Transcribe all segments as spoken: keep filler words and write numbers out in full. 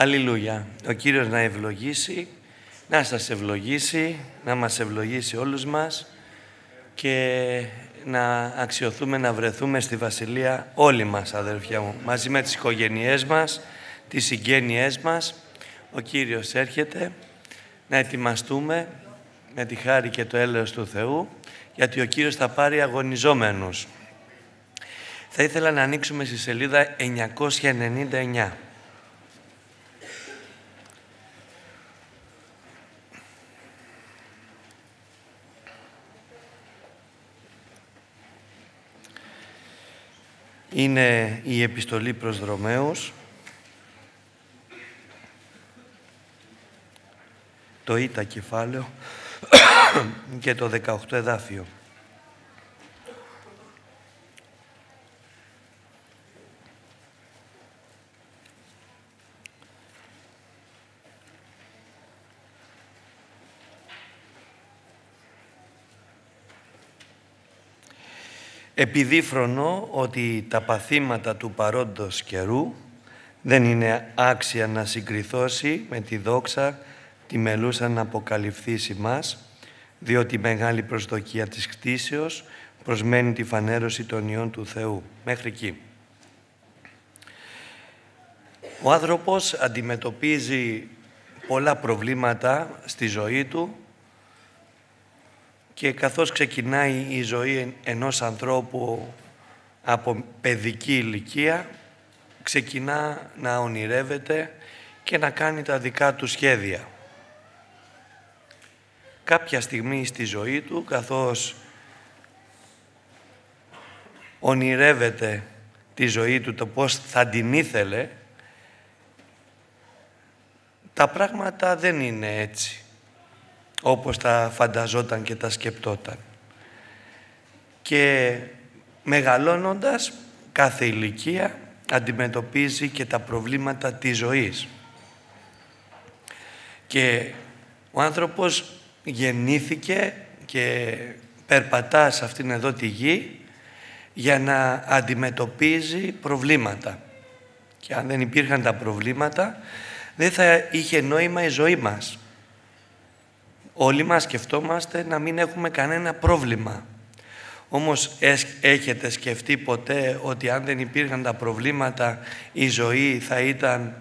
Αλληλούια. Ο Κύριος να ευλογήσει, να σας ευλογήσει, να μας ευλογήσει όλους μας και να αξιωθούμε να βρεθούμε στη Βασιλεία όλοι μας, αδερφιά μου, μαζί με τις οικογένειές μας, τις συγγένειές μας. Ο Κύριος έρχεται, να ετοιμαστούμε με τη χάρη και το έλεος του Θεού, γιατί ο Κύριος θα πάρει αγωνιζόμενους. Θα ήθελα να ανοίξουμε στη σελίδα εννιακόσια ενενήντα εννιά. Είναι η επιστολή προς Ρωμαίους, το Ήτα κεφάλαιο και το δεκαοκτώ εδάφιο. Επειδή φρονώ ότι τα παθήματα του παρόντος καιρού δεν είναι άξια να συγκριθώσει με τη δόξα τη μελούσα να αποκαλυφθήσει μας, διότι η μεγάλη προσδοκία της κτήσεως προσμένει τη φανέρωση των ιών του Θεού. Μέχρι εκεί. Ο άνθρωπος αντιμετωπίζει πολλά προβλήματα στη ζωή του και καθώς ξεκινάει η ζωή ενός ανθρώπου από παιδική ηλικία, ξεκινά να ονειρεύεται και να κάνει τα δικά του σχέδια. Κάποια στιγμή στη ζωή του, καθώς ονειρεύεται τη ζωή του, το πώς θα την ήθελε, τα πράγματα δεν είναι έτσι όπως τα φανταζόταν και τα σκεπτόταν. Και μεγαλώνοντας, κάθε ηλικία αντιμετωπίζει και τα προβλήματα της ζωής. Και ο άνθρωπος γεννήθηκε και περπατά σε αυτήν εδώ τη γη για να αντιμετωπίζει προβλήματα. Και αν δεν υπήρχαν τα προβλήματα, δεν θα είχε νόημα η ζωή μας. Όλοι μας σκεφτόμαστε να μην έχουμε κανένα πρόβλημα. Όμως έχετε σκεφτεί ποτέ ότι αν δεν υπήρχαν τα προβλήματα, η ζωή θα ήταν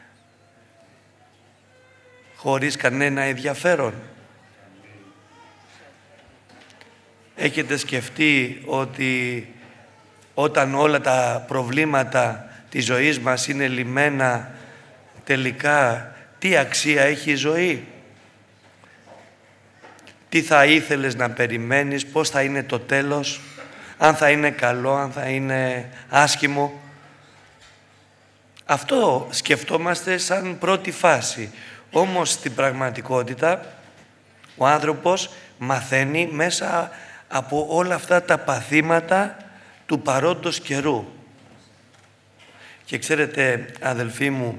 χωρίς κανένα ενδιαφέρον? Έχετε σκεφτεί ότι όταν όλα τα προβλήματα της ζωής μας είναι λυμμένα, τελικά τι αξία έχει η ζωή? Τι θα ήθελες να περιμένεις, πώς θα είναι το τέλος, αν θα είναι καλό, αν θα είναι άσχημο? Αυτό σκεφτόμαστε σαν πρώτη φάση. Όμως στην πραγματικότητα ο άνθρωπος μαθαίνει μέσα από όλα αυτά τα παθήματα του παρόντος καιρού. Και ξέρετε, αδελφοί μου,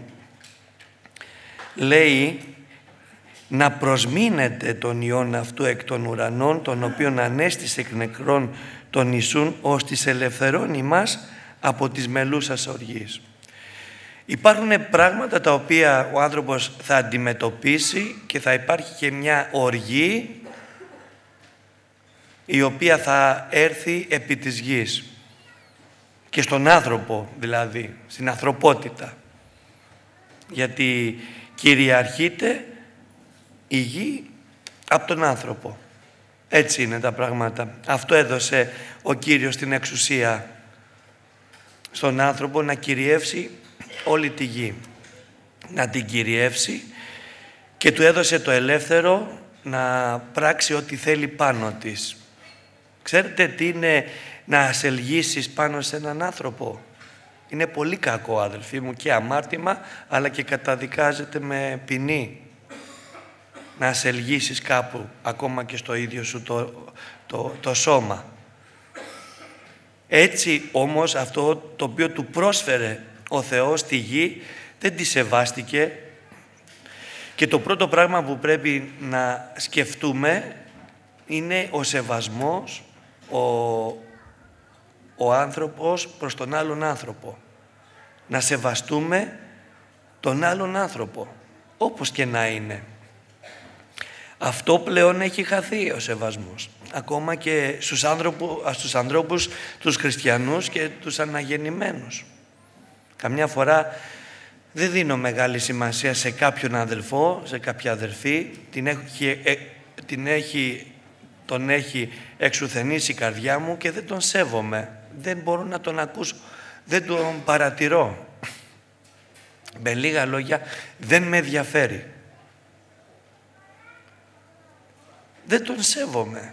λέει να προσμείνετε τον Υιόν αυτού εκ των ουρανών, τον οποίον ανέστησε εκ νεκρών τον Ιησούν, ώστις ελευθερώνει μας από τις μελούσας οργής. Υπάρχουν πράγματα τα οποία ο άνθρωπος θα αντιμετωπίσει και θα υπάρχει και μια οργή η οποία θα έρθει επί της γης και στον άνθρωπο, δηλαδή στην ανθρωπότητα, γιατί κυριαρχείται η γη από τον άνθρωπο. Έτσι είναι τα πράγματα. Αυτό έδωσε ο Κύριος την εξουσία στον άνθρωπο, να κυριεύσει όλη τη γη. Να την κυριεύσει και του έδωσε το ελεύθερο να πράξει ό,τι θέλει πάνω της. Ξέρετε τι είναι να ασελγίσεις πάνω σε έναν άνθρωπο? Είναι πολύ κακό, αδελφοί μου, και αμάρτημα, αλλά και καταδικάζεται με ποινή. Να ασελγίσεις κάπου, ακόμα και στο ίδιο σου το, το, το σώμα. Έτσι όμως αυτό το οποίο του πρόσφερε ο Θεός στη γη δεν τη σεβάστηκε, και το πρώτο πράγμα που πρέπει να σκεφτούμε είναι ο σεβασμός ο, ο άνθρωπος προς τον άλλον άνθρωπο. Να σεβαστούμε τον άλλον άνθρωπο, όπως και να είναι. Αυτό πλέον έχει χαθεί ο σεβασμός. Ακόμα και στους, άνθρωπου, στους ανθρώπους, τους χριστιανούς και τους αναγεννημένους. Καμιά φορά δεν δίνω μεγάλη σημασία σε κάποιον αδελφό, σε κάποια αδελφή, την έχει, ε, την έχει, τον έχει εξουθενήσει η καρδιά μου και δεν τον σέβομαι. Δεν μπορώ να τον ακούσω, δεν τον παρατηρώ. Με λίγα λόγια, δεν με ενδιαφέρει. Δεν τον σέβομαι.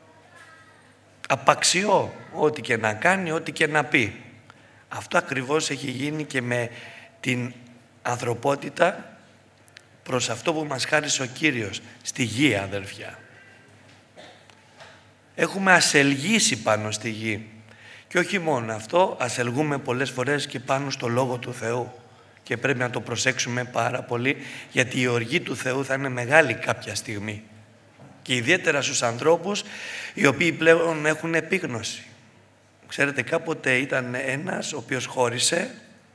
Απαξιώ ό,τι και να κάνει, ό,τι και να πει. Αυτό ακριβώς έχει γίνει και με την ανθρωπότητα προς αυτό που μας χάρισε ο Κύριος στη γη, αδελφιά. Έχουμε ασελγήσει πάνω στη γη. Και όχι μόνο αυτό, ασελγούμε πολλές φορές και πάνω στο Λόγο του Θεού. Και πρέπει να το προσέξουμε πάρα πολύ, γιατί η οργή του Θεού θα είναι μεγάλη κάποια στιγμή. Και ιδιαίτερα στους ανθρώπους οι οποίοι πλέον έχουν επίγνωση. Ξέρετε, κάποτε ήταν ένας ο οποίος χώρισε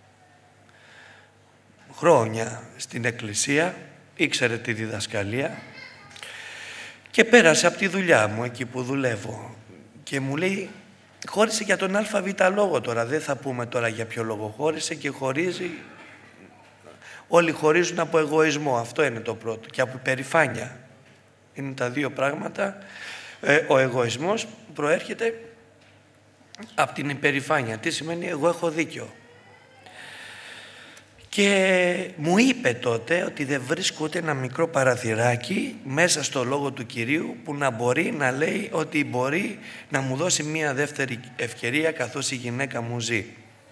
χρόνια στην εκκλησία, ήξερε τη διδασκαλία και πέρασε από τη δουλειά μου εκεί που δουλεύω και μου λέει, χώρισε για τον ΑΒ λόγο τώρα, δεν θα πούμε τώρα για ποιο λόγο χώρισε και χωρίζει. Όλοι χωρίζουν από εγωισμό, αυτό είναι το πρώτο, και από υπερηφάνεια. Είναι τα δύο πράγματα. Ε, ο εγωισμός προέρχεται από την υπερηφάνεια. Τι σημαίνει εγώ έχω δίκιο. Και μου είπε τότε ότι δεν βρίσκω ούτε ένα μικρό παραθυράκι μέσα στο Λόγο του Κυρίου που να μπορεί να λέει ότι μπορεί να μου δώσει μία δεύτερη ευκαιρία καθώς η γυναίκα μου ζει.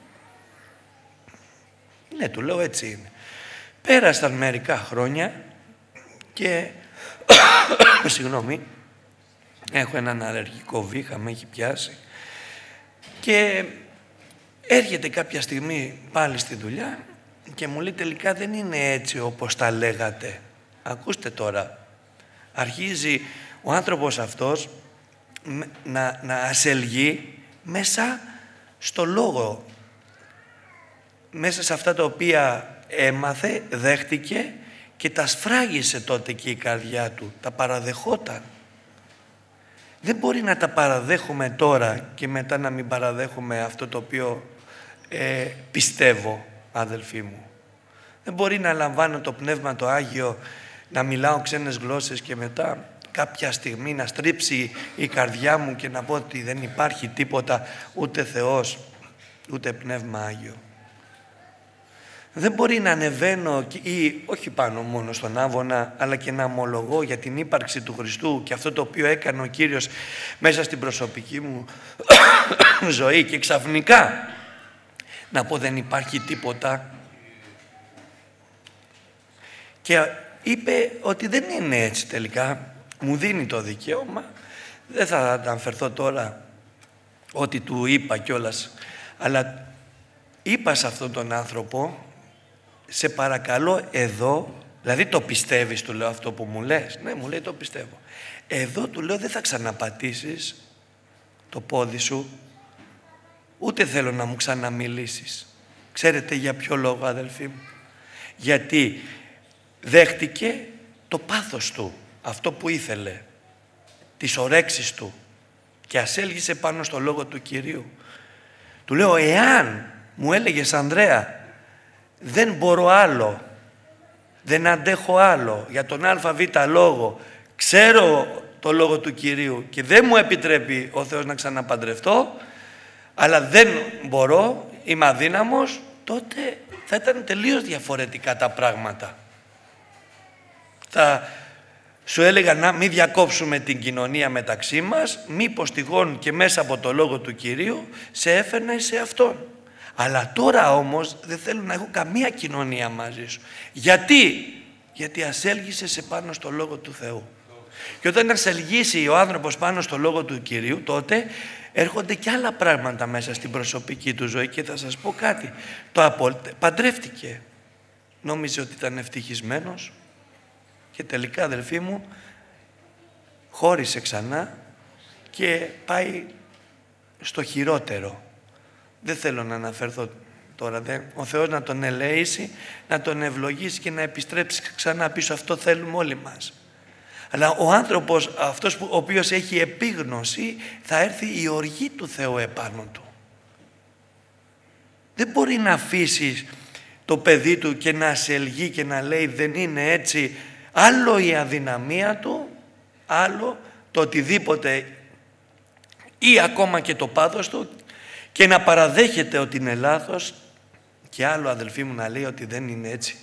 Ναι, του λέω έτσι είναι. Πέρασαν μερικά χρόνια και συγγνώμη, έχω έναν αλλεργικό βήχα, με έχει πιάσει και έρχεται κάποια στιγμή πάλι στη δουλειά και μου λέει τελικά δεν είναι έτσι όπως τα λέγατε. Ακούστε τώρα, αρχίζει ο άνθρωπος αυτός να, να ασελγεί μέσα στο λόγο, μέσα σε αυτά τα οποία έμαθε, δέχτηκε και τα σφράγισε τότε και η καρδιά του, τα παραδεχόταν. Δεν μπορεί να τα παραδέχουμε τώρα και μετά να μην παραδέχουμε αυτό το οποίο ε, πιστεύω, αδελφοί μου. Δεν μπορεί να λαμβάνω το Πνεύμα το Άγιο, να μιλάω ξένες γλώσσες και μετά κάποια στιγμή να στρίψει η καρδιά μου και να πω ότι δεν υπάρχει τίποτα, ούτε Θεός, ούτε Πνεύμα Άγιο. Δεν μπορεί να ανεβαίνω ή όχι πάνω μόνο στον άβονα, αλλά και να ομολογώ για την ύπαρξη του Χριστού και αυτό το οποίο έκανε ο Κύριος μέσα στην προσωπική μου ζωή και ξαφνικά να πω δεν υπάρχει τίποτα. Και είπε ότι δεν είναι έτσι τελικά, μου δίνει το δικαίωμα, δεν θα αναφερθώ τώρα ότι του είπα κιόλας, αλλά είπα σε αυτόν τον άνθρωπο, σε παρακαλώ εδώ, δηλαδή το πιστεύεις, του λέω αυτό που μου λες, ναι μου λέει το πιστεύω, εδώ του λέω δεν θα ξαναπατήσεις το πόδι σου, ούτε θέλω να μου ξαναμιλήσεις. Ξέρετε για ποιο λόγο, αδελφοί μου? Γιατί δέχτηκε το πάθος του, αυτό που ήθελε, τις ορέξεις του και ασέλγησε πάνω στο λόγο του Κυρίου. Του λέω, εάν μου έλεγες Ανδρέα, δεν μπορώ άλλο, δεν αντέχω άλλο, για τον ΑΒ λόγο, ξέρω το λόγο του Κυρίου και δεν μου επιτρέπει ο Θεός να ξαναπαντρευτώ, αλλά δεν μπορώ, είμαι αδύναμος, τότε θα ήταν τελείως διαφορετικά τα πράγματα. Θα σου έλεγα να μην διακόψουμε την κοινωνία μεταξύ μας, μήπως τυχόν και μέσα από το λόγο του Κυρίου σε έφερνα σε Αυτόν. Αλλά τώρα όμως δεν θέλω να έχω καμία κοινωνία μαζί σου. Γιατί? Γιατί ασέλγησε σε πάνω στο λόγο του Θεού. Και όταν ασελγήσει ο άνθρωπος πάνω στο λόγο του Κυρίου, τότε έρχονται και άλλα πράγματα μέσα στην προσωπική του ζωή. Και θα σας πω κάτι. Το απο... παντρεύτηκε. Νόμιζε ότι ήταν ευτυχισμένος και τελικά, αδελφοί μου, χώρισε ξανά και πάει στο χειρότερο. Δεν θέλω να αναφερθώ τώρα. Δεν, ο Θεός να τον ελέησει, να τον ευλογήσει και να επιστρέψει ξανά πίσω. Αυτό θέλουμε όλοι μας. Αλλά ο άνθρωπος, αυτός που, ο οποίος έχει επίγνωση, θα έρθει η οργή του Θεού επάνω του. Δεν μπορεί να αφήσει το παιδί του και να σε ελγεί και να λέει δεν είναι έτσι. Άλλο η αδυναμία του, άλλο το οτιδήποτε ή ακόμα και το πάθος του, και να παραδέχεται ότι είναι λάθος, και άλλο, αδελφοί μου, να λέει ότι δεν είναι έτσι.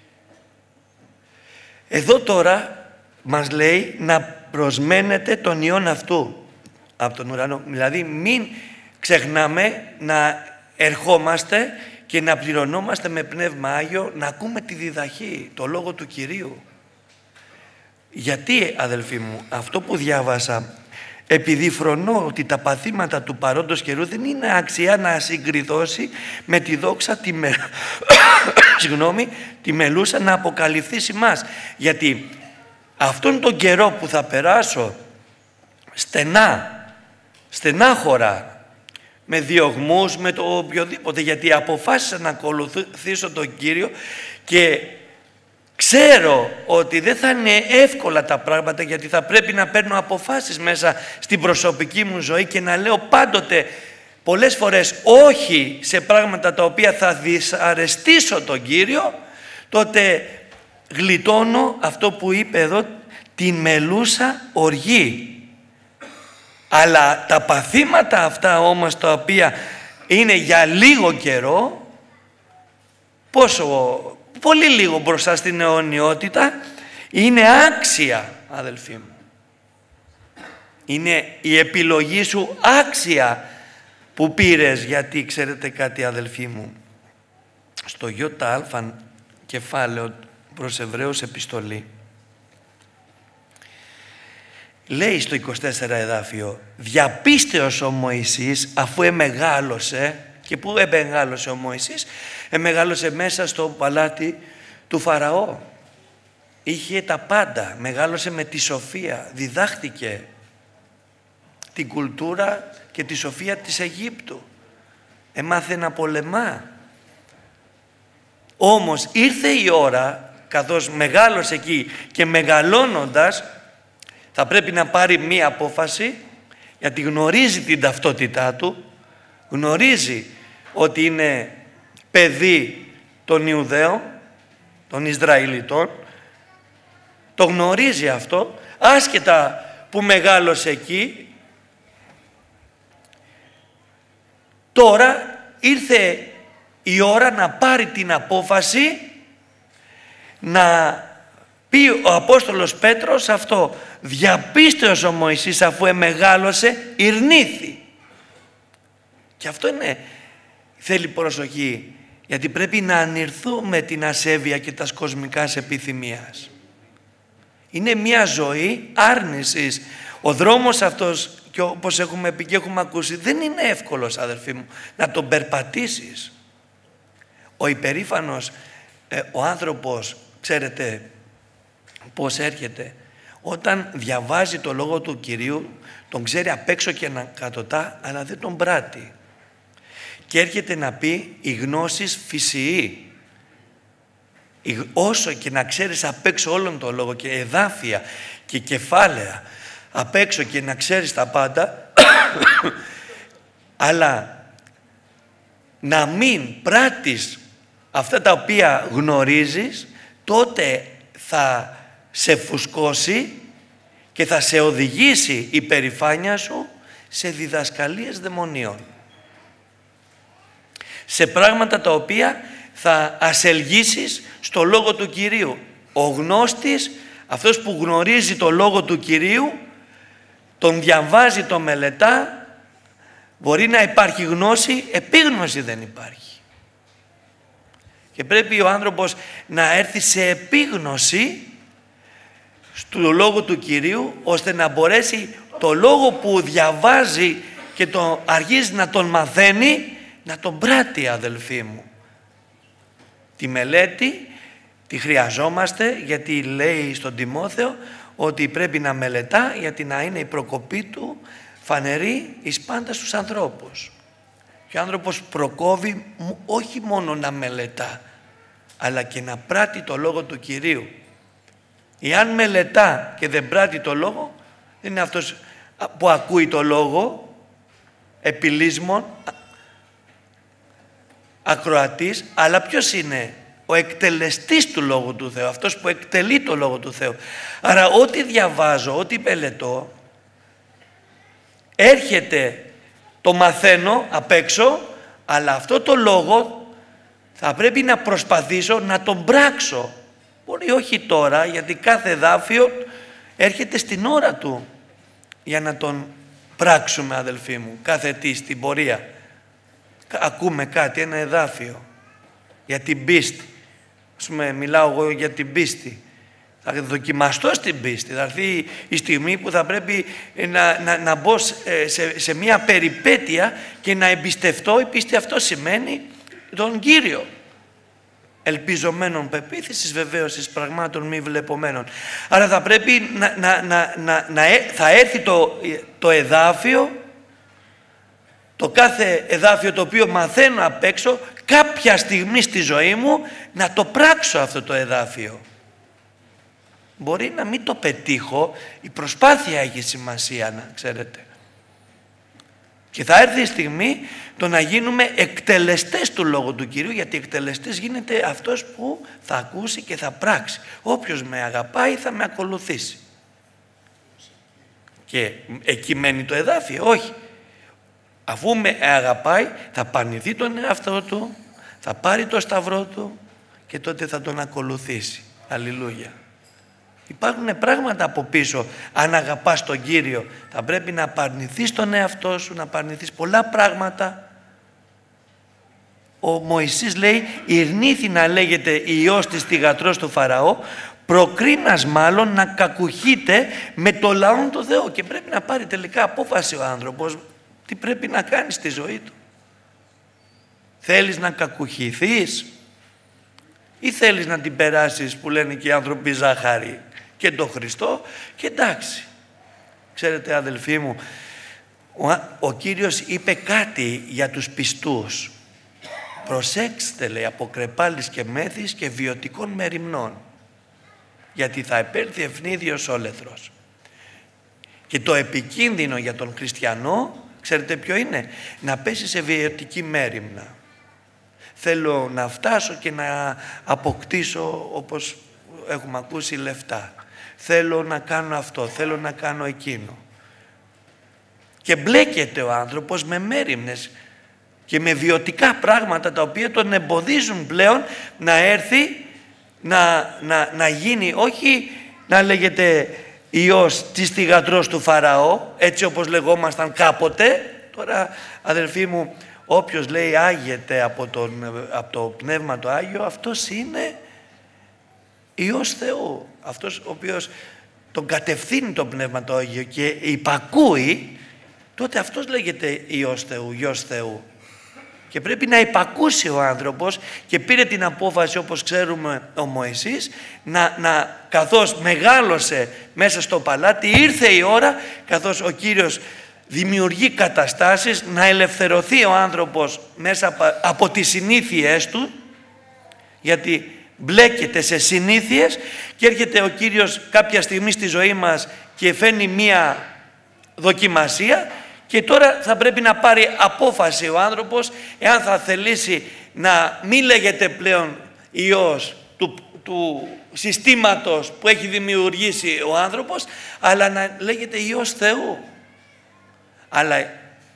Εδώ τώρα μας λέει να προσμένετε τον Υιόν αυτού από τον ουρανό. Δηλαδή μην ξεχνάμε να ερχόμαστε και να πληρωνόμαστε με Πνεύμα Άγιο, να ακούμε τη διδαχή, το Λόγο του Κυρίου. Γιατί, αδελφοί μου, αυτό που διάβασα, επειδή φρονώ ότι τα παθήματα του παρόντος καιρού δεν είναι άξια να συγκριδώσει με τη δόξα τη, με... Συγγνώμη, τη μελούσα να αποκαλυφθεί σε εμάς. Γιατί αυτόν τον καιρό που θα περάσω στενά, στενάχωρα, με διωγμούς, με το οποιοδήποτε, γιατί αποφάσισα να ακολουθήσω τον Κύριο και ξέρω ότι δεν θα είναι εύκολα τα πράγματα, γιατί θα πρέπει να παίρνω αποφάσεις μέσα στην προσωπική μου ζωή και να λέω πάντοτε πολλές φορές όχι σε πράγματα τα οποία θα δυσαρεστήσω τον Κύριο. Τότε γλιτώνω αυτό που είπε εδώ, την μελούσα οργή. Αλλά τα παθήματα αυτά όμως, τα οποία είναι για λίγο καιρό, πόσο, πολύ λίγο μπροστά στην αιωνιότητα, είναι άξια, αδελφοί μου. Είναι η επιλογή σου άξια που πήρες, γιατί ξέρετε κάτι, αδελφοί μου, στο ΙΑ κεφάλαιο προς Εβραίους επιστολή, λέει στο είκοσι τέσσερα εδάφιο, διαπίστεως ο Μωυσής αφού εμεγάλωσε, και πού εμεγάλωσε ο Μωυσής? Εμεγάλωσε μέσα στο παλάτι του Φαραώ. Είχε τα πάντα, μεγάλωσε με τη σοφία, διδάχτηκε την κουλτούρα και τη σοφία της Αιγύπτου. Έμαθε να πολεμά. Όμως ήρθε η ώρα, καθώς μεγάλωσε εκεί και μεγαλώνοντας, θα πρέπει να πάρει μία απόφαση, γιατί γνωρίζει την ταυτότητά του, γνωρίζει ότι είναι παιδί των Ιουδαίων, των Ισραηλιτών, το γνωρίζει αυτό, άσχετα που μεγάλωσε εκεί. Τώρα ήρθε η ώρα να πάρει την απόφαση, να πει ο Απόστολος Πέτρος αυτό, διαπίστεως ο Μωυσής αφού εμεγάλωσε ηρνήθη. Και αυτό είναι, θέλει προσοχή, γιατί πρέπει να ανηρθούμε την ασέβεια και τα κοσμικάς επιθυμίας. Είναι μια ζωή άρνησης. Ο δρόμος αυτός, και όπως έχουμε πει και έχουμε ακούσει, δεν είναι εύκολος, αδελφοί μου, να τον περπατήσεις. Ο υπερήφανος, ε, ο άνθρωπος, ξέρετε πώς έρχεται? Όταν διαβάζει το Λόγο του Κυρίου, τον ξέρει απ' έξω και ανακατοτά, αλλά δεν τον πράττει. Και έρχεται να πει η γνώσης φυσιεί. Όσο και να ξέρεις απ' έξω όλον τον Λόγο και εδάφια και κεφάλαια απ' έξω και να ξέρεις τα πάντα, αλλά να μην πράττεις αυτά τα οποία γνωρίζεις, τότε θα σε φουσκώσει και θα σε οδηγήσει η περηφάνεια σου σε διδασκαλίες δαιμονίων. Σε πράγματα τα οποία θα ασελγίσεις στο Λόγο του Κυρίου. Ο γνώστης, αυτός που γνωρίζει το Λόγο του Κυρίου, τον διαβάζει, τον μελετά, μπορεί να υπάρχει γνώση, επίγνωση δεν υπάρχει. Και πρέπει ο άνθρωπος να έρθει σε επίγνωση στο Λόγο του Κυρίου, ώστε να μπορέσει το Λόγο που διαβάζει και το αρχίζει να τον μαθαίνει, να τον πράττει, αδελφοί μου. Τη μελέτη τη χρειαζόμαστε, γιατί λέει στον Τιμόθεο ότι πρέπει να μελετά, γιατί να είναι η προκοπή του φανερή εις πάντα στους ανθρώπους. Και ο άνθρωπος προκόβει όχι μόνο να μελετά, αλλά και να πράττει το λόγο του Κυρίου. Εάν μελετά και δεν πράττει το λόγο, δεν είναι αυτός που ακούει το λόγο, επιλύσμων, ακροατής, αλλά ποιος είναι? Ο εκτελεστής του Λόγου του Θεού, αυτός που εκτελεί το Λόγο του Θεού. Άρα ό,τι διαβάζω, ό,τι μελετώ, έρχεται, το μαθαίνω απ' έξω, αλλά αυτό το λόγο θα πρέπει να προσπαθήσω να τον πράξω. Μπορεί όχι τώρα, γιατί κάθε εδάφιο έρχεται στην ώρα του για να τον πράξουμε, αδελφοί μου, κάθε τι στην πορεία. Ακούμε κάτι, ένα εδάφιο για την πίστη. Ας πούμε, μιλάω εγώ για την πίστη. Θα δοκιμαστώ στην πίστη. Θα έρθει η στιγμή που θα πρέπει να, να, να μπω σε, σε μια περιπέτεια και να εμπιστευτώ. Η πίστη αυτό σημαίνει τον Κύριο. Ελπιζομένων πεποίθησης, βεβαίωσης πραγμάτων μη βλεπομένων. Άρα θα πρέπει να, να, να, να, να θα έρθει το, το εδάφιο, το κάθε εδάφιο το οποίο μαθαίνω απ' έξω, κάποια στιγμή στη ζωή μου να το πράξω αυτό το εδάφιο. Μπορεί να μην το πετύχω, η προσπάθεια έχει σημασία, να ξέρετε. Και θα έρθει η στιγμή το να γίνουμε εκτελεστές του Λόγου του Κυρίου, γιατί εκτελεστής γίνεται αυτός που θα ακούσει και θα πράξει. Όποιος με αγαπάει θα με ακολουθήσει. Και εκεί μένει το εδάφιο, όχι. Αφού με αγαπάει θα πανηθεί τον εαυτό του, θα πάρει το σταυρό του και τότε θα τον ακολουθήσει. Αλληλούια. Υπάρχουν πράγματα από πίσω. Αν αγαπάς τον Κύριο θα πρέπει να απαρνηθείς τον εαυτό σου, να απαρνηθείς πολλά πράγματα. Ο Μωυσής λέει, ηρνήθη να λέγεται Υιός της θυγατρός του Φαραώ, προκρίνας μάλλον να κακουχείτε με το λαό του Θεού. Και πρέπει να πάρει τελικά απόφαση ο άνθρωπος τι πρέπει να κάνει στη ζωή του. Θέλεις να κακουχηθείς ή θέλεις να την περάσεις, που λένε και οι άνθρωποι, ζάχαρη και τον Χριστό, και εντάξει. Ξέρετε, αδελφοί μου, ο, ο Κύριος είπε κάτι για τους πιστούς. Προσέξτε, λέει, από κρεπάλης και μέθης και βιωτικών μεριμνών, γιατί θα επέλθει ευνίδιος όλεθρος. Και το επικίνδυνο για τον χριστιανό, ξέρετε ποιο είναι? Να πέσει σε βιωτική μέριμνα. Θέλω να φτάσω και να αποκτήσω, όπως έχουμε ακούσει, λεφτά. Θέλω να κάνω αυτό, θέλω να κάνω εκείνο. Και μπλέκεται ο άνθρωπος με μέριμνες και με βιωτικά πράγματα τα οποία τον εμποδίζουν πλέον να έρθει, να, να, να γίνει, όχι να λέγεται Υιός της θυγατρός του Φαραώ, έτσι όπως λεγόμασταν κάποτε. Τώρα, αδελφοί μου, όποιος λέει άγεται από, τον, από το Πνεύμα το Άγιο, αυτός είναι Υιός Θεού. Αυτός ο οποίος τον κατευθύνει το Πνεύμα το Άγιο και υπακούει, τότε αυτός λέγεται Υιός Θεού, Υιός Θεού. Και πρέπει να υπακούσει ο άνθρωπος, και πήρε την απόφαση, όπως ξέρουμε, ο Μωυσής, να, να, καθώς μεγάλωσε μέσα στο παλάτι, ήρθε η ώρα, καθώς ο Κύριος δημιουργεί καταστάσεις, να ελευθερωθεί ο άνθρωπος μέσα από, από τις συνήθειές του, γιατί μπλέκεται σε συνήθειες, και έρχεται ο Κύριος κάποια στιγμή στη ζωή μας και φέρνει μία δοκιμασία, και τώρα θα πρέπει να πάρει απόφαση ο άνθρωπος, εάν θα θελήσει να μην λέγεται πλέον Υιός του, του συστήματος που έχει δημιουργήσει ο άνθρωπος, αλλά να λέγεται Υιός Θεού. Αλλά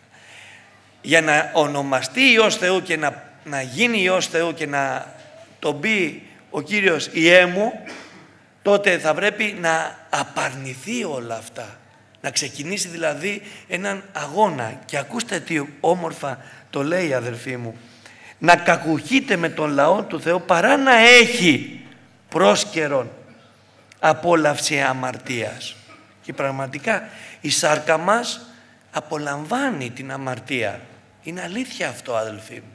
για να ονομαστεί Υιός Θεού και να, να γίνει Υιός Θεού και να τον πει ο Κύριος Υιέ μου, τότε θα πρέπει να απαρνηθεί όλα αυτά. Να ξεκινήσει δηλαδή έναν αγώνα. Και ακούστε τι όμορφα το λέει, αδελφοί μου. Να κακουχείτε με τον λαό του Θεού παρά να έχει πρόσκαιρον απόλαυση αμαρτίας. Και πραγματικά η σάρκα μας απολαμβάνει την αμαρτία. Είναι αλήθεια αυτό, αδελφοί μου.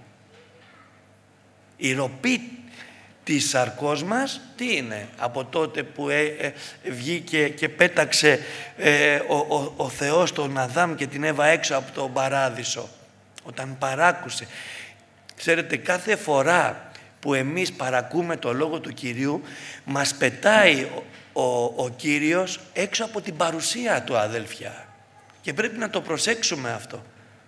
Η ροπή της σαρκός μας τι είναι? Από τότε που ε, ε, βγήκε και πέταξε ε, ο, ο, ο Θεός τον Αδάμ και την Εύα έξω από τον παράδεισο. όταν παράκουσε. Ξέρετε, κάθε φορά που εμείς παρακούμε το Λόγο του Κυρίου, μας πετάει ο, ο, ο Κύριος έξω από την παρουσία του, αδέλφια. Και πρέπει να το προσέξουμε αυτό.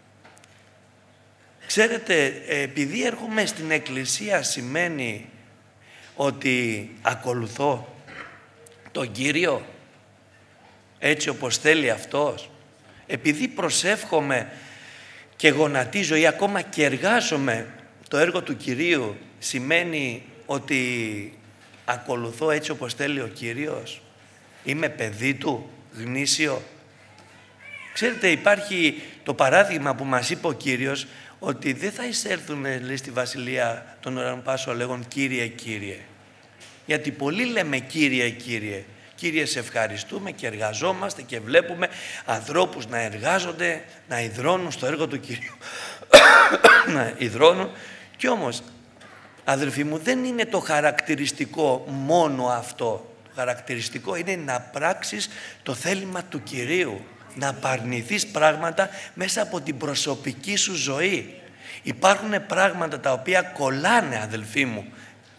Ξέρετε, επειδή έρχομαι στην εκκλησία σημαίνει ότι ακολουθώ τον Κύριο έτσι όπως θέλει Αυτός. Επειδή προσεύχομαι και γονατίζω ή ακόμα και εργάζομαι το έργο του Κυρίου, σημαίνει ότι ακολουθώ έτσι όπως θέλει ο Κύριος. Είμαι παιδί Του, γνήσιο. Ξέρετε, υπάρχει το παράδειγμα που μας είπε ο Κύριος, ότι δεν θα εισέλθουν, λέει, στη Βασιλεία των ουρανών πάσο λέγον Κύριε, Κύριε. Γιατί πολλοί λέμε Κύριε, Κύριε. Κύριε, σε ευχαριστούμε και εργαζόμαστε και βλέπουμε ανθρώπους να εργάζονται, να ιδρώνουν στο έργο του Κυρίου. να ιδρώνουν. Κι όμως, αδελφοί μου, δεν είναι το χαρακτηριστικό μόνο αυτό. Το χαρακτηριστικό είναι να πράξεις το θέλημα του Κυρίου. Να απαρνηθείς πράγματα μέσα από την προσωπική σου ζωή. Υπάρχουν πράγματα τα οποία κολλάνε, αδελφοί μου,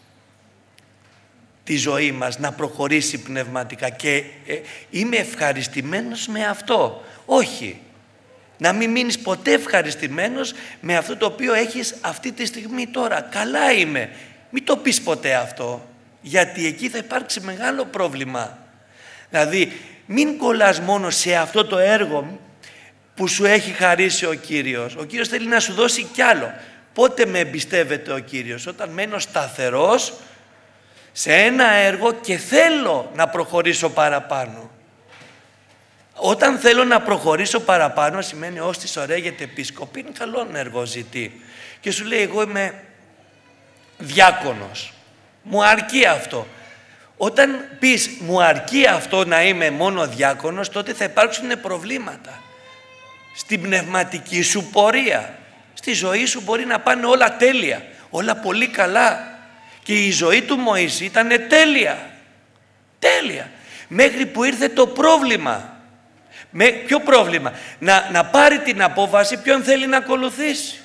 τη ζωή μας να προχωρήσει πνευματικά και ε, είμαι ευχαριστημένος με αυτό. Όχι, να μην μείνεις ποτέ ευχαριστημένος με αυτό το οποίο έχεις αυτή τη στιγμή τώρα. Καλά είμαι, μην το πεις ποτέ αυτό, γιατί εκεί θα υπάρξει μεγάλο πρόβλημα. Δηλαδή, μην κολλάς μόνο σε αυτό το έργο που σου έχει χαρίσει ο Κύριος. Ο Κύριος θέλει να σου δώσει κι άλλο. Πότε με εμπιστεύεται ο Κύριος? Όταν μένω σταθερός σε ένα έργο και θέλω να προχωρήσω παραπάνω. Όταν θέλω να προχωρήσω παραπάνω σημαίνει ώστις ωραίγεται επίσκοπη, είναι καλό έργο ζητεί. Και σου λέει, εγώ είμαι διάκονος. Μου αρκεί αυτό. Όταν πεις μου αρκεί αυτό να είμαι μόνο διάκονος, τότε θα υπάρξουν προβλήματα στην πνευματική σου πορεία. Στη ζωή σου μπορεί να πάνε όλα τέλεια, όλα πολύ καλά. Και η ζωή του Μωυσή ήταν τέλεια. Τέλεια. Μέχρι που ήρθε το πρόβλημα. Με, ποιο πρόβλημα? Να, να πάρει την απόφαση ποιον θέλει να ακολουθήσει.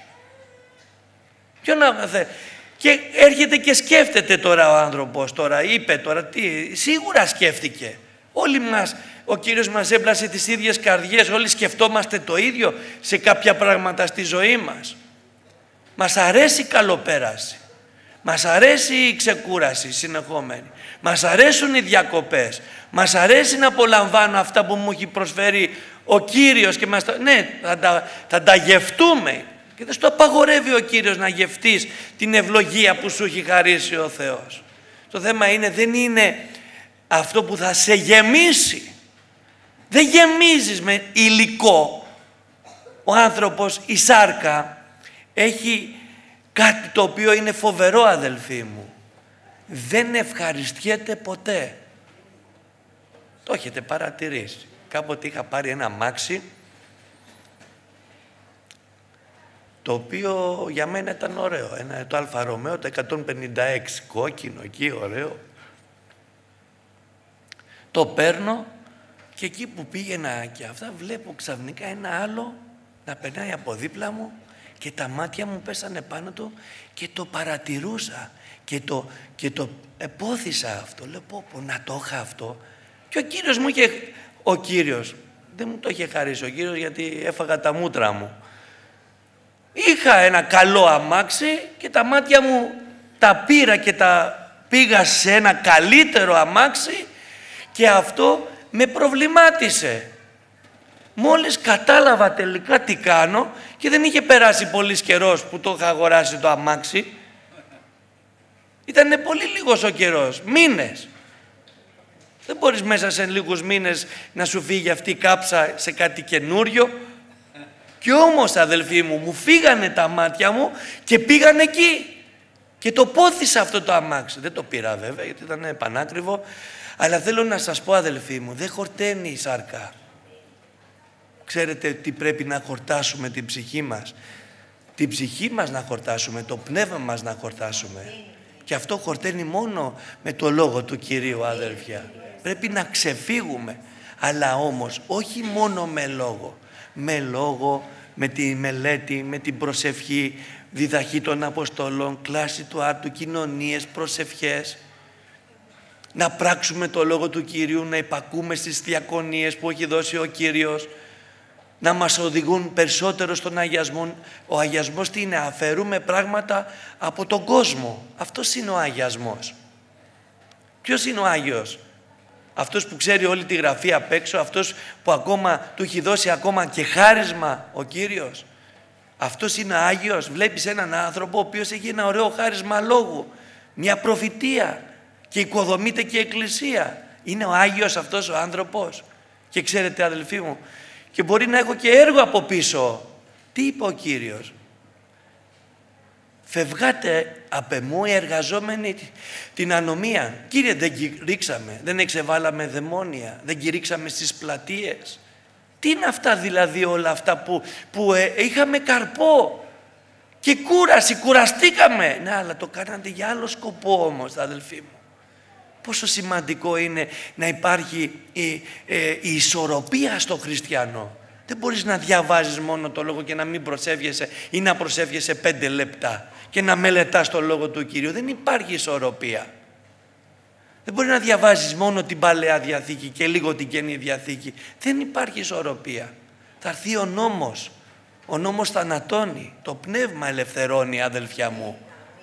Ποιον να θέλει. Και έρχεται και σκέφτεται τώρα ο άνθρωπος, τώρα είπε τώρα, τι, σίγουρα σκέφτηκε. Όλοι μας, ο Κύριος μας έμπλασε τις ίδιες καρδιές, όλοι σκεφτόμαστε το ίδιο σε κάποια πράγματα στη ζωή μας. Μας αρέσει η καλοπέραση, μας αρέσει η ξεκούραση συνεχόμενη, μας αρέσουν οι διακοπές, μας αρέσει να απολαμβάνω αυτά που μου έχει προσφέρει ο Κύριος και μας, ναι, θα τα, θα τα γευτούμε. Και δεν στο απαγορεύει ο Κύριος να γευτείς την ευλογία που σου έχει χαρίσει ο Θεός. Το θέμα είναι, δεν είναι αυτό που θα σε γεμίσει. Δεν γεμίζεις με υλικό. Ο άνθρωπος, η σάρκα, έχει κάτι το οποίο είναι φοβερό, αδελφοί μου. Δεν ευχαριστιέται ποτέ. Το έχετε παρατηρήσει. Κάποτε είχα πάρει ένα αμάξι, το οποίο για μένα ήταν ωραίο. Ένα, το Αλφα Ρωμαίο, το εκατόν πενήντα έξι, κόκκινο εκεί, ωραίο. Το παίρνω και εκεί που πήγαινα και αυτά βλέπω ξαφνικά ένα άλλο να περνάει από δίπλα μου και τα μάτια μου πέσανε πάνω του και το παρατηρούσα και το, και το επόθησα αυτό. Λέω πω, πω να το είχα αυτό. Και ο Κύριος μου είχε, ο Κύριος, δεν μου το είχε χαρίσει ο Κύριος γιατί έφαγα τα μούτρα μου. Είχα ένα καλό αμάξι και τα μάτια μου τα πήρα και τα πήγα σε ένα καλύτερο αμάξι και αυτό με προβλημάτισε. Μόλις κατάλαβα τελικά τι κάνω και δεν είχε περάσει πολύς καιρός που το είχα αγοράσει το αμάξι. Ήτανε πολύ λίγος ο καιρός, μήνες. Δεν μπορείς μέσα σε λίγους μήνες να σου φύγει αυτή η κάψα σε κάτι καινούριο. Κι όμως, αδελφοί μου, μου φύγανε τα μάτια μου και πήγαν εκεί. Και το πόθησα αυτό το αμάξι. Δεν το πήρα βέβαια γιατί ήταν πανάκριβο. Αλλά θέλω να σας πω, αδελφοί μου, δεν χορταίνει η σάρκα. Ξέρετε τι πρέπει να χορτάσουμε την ψυχή μας? Την ψυχή μας να χορτάσουμε, το πνεύμα μας να χορτάσουμε. Και αυτό χορταίνει μόνο με το Λόγο του Κυρίου, αδελφιά. Πρέπει να ξεφύγουμε. Αλλά όμως όχι μόνο με λόγο. Με λόγο, με τη μελέτη, με την προσευχή, διδαχή των Αποστόλων, κλάση του άρτου, κοινωνίες, προσευχές. Να πράξουμε το Λόγο του Κυρίου, να υπακούμε στις διακονίες που έχει δώσει ο Κύριος, να μας οδηγούν περισσότερο στον αγιασμό. Ο αγιασμός τι είναι? Αφαιρούμε πράγματα από τον κόσμο. Αυτός είναι ο αγιασμός. Ποιος είναι ο Άγιος? Αυτός που ξέρει όλη τη Γραφή απ' έξω, αυτός που ακόμα του έχει δώσει ακόμα και χάρισμα ο Κύριος. Αυτός είναι Άγιος. Βλέπεις έναν άνθρωπο ο οποίος έχει ένα ωραίο χάρισμα λόγου, μια προφητεία και οικοδομείται και εκκλησία. Είναι ο Άγιος αυτός ο άνθρωπος? Και ξέρετε αδελφοί μου, και μπορεί να έχω και έργο από πίσω. Τι είπε ο Κύριος? Φευγάτε απ' εμού οι εργαζόμενοι την ανομία. Κύριε, δεν κηρύξαμε, δεν εξεβάλαμε δαιμόνια, δεν κηρύξαμε στις πλατείες. Τι είναι αυτά δηλαδή όλα αυτά που, που ε, είχαμε καρπό και κούραση, κουραστήκαμε. Ναι, αλλά το κάνατε για άλλο σκοπό όμως, αδελφοί μου. Πόσο σημαντικό είναι να υπάρχει η, ε, η ισορροπία στο χριστιανό. Δεν μπορείς να διαβάζεις μόνο το Λόγο και να μην προσεύγεσαι ή να προσεύγεσαι πέντε λεπτά και να μελετάς το Λόγο του Κυρίου. Δεν υπάρχει ισορροπία. Δεν μπορεί να διαβάζεις μόνο την Παλαιά Διαθήκη και λίγο την Καινή Διαθήκη. Δεν υπάρχει ισορροπία. Θα έρθει ο νόμος. Ο νόμος θανατώνει. Το πνεύμα ελευθερώνει, αδελφιά μου.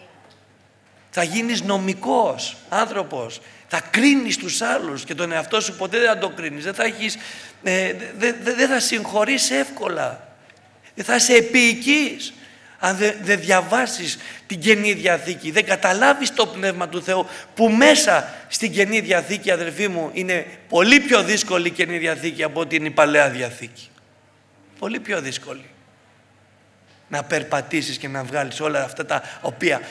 Θα γίνεις νομικός άνθρωπος. Θα κρίνεις τους άλλους και τον εαυτό σου ποτέ δεν θα το κρίνεις. Δεν θα, έχεις, ε, δε, δε, δε θα συγχωρείς εύκολα. Δεν θα είσαι επίοικης. Αν δεν δε διαβάσεις την Καινή Διαθήκη, δεν καταλάβεις το Πνεύμα του Θεού, που μέσα στην Καινή Διαθήκη, αδελφοί μου, είναι πολύ πιο δύσκολη η Καινή Διαθήκη από ότι είναι η Παλαιά Διαθήκη. Πολύ πιο δύσκολη. Να περπατήσεις και να βγάλεις όλα αυτά τα οποία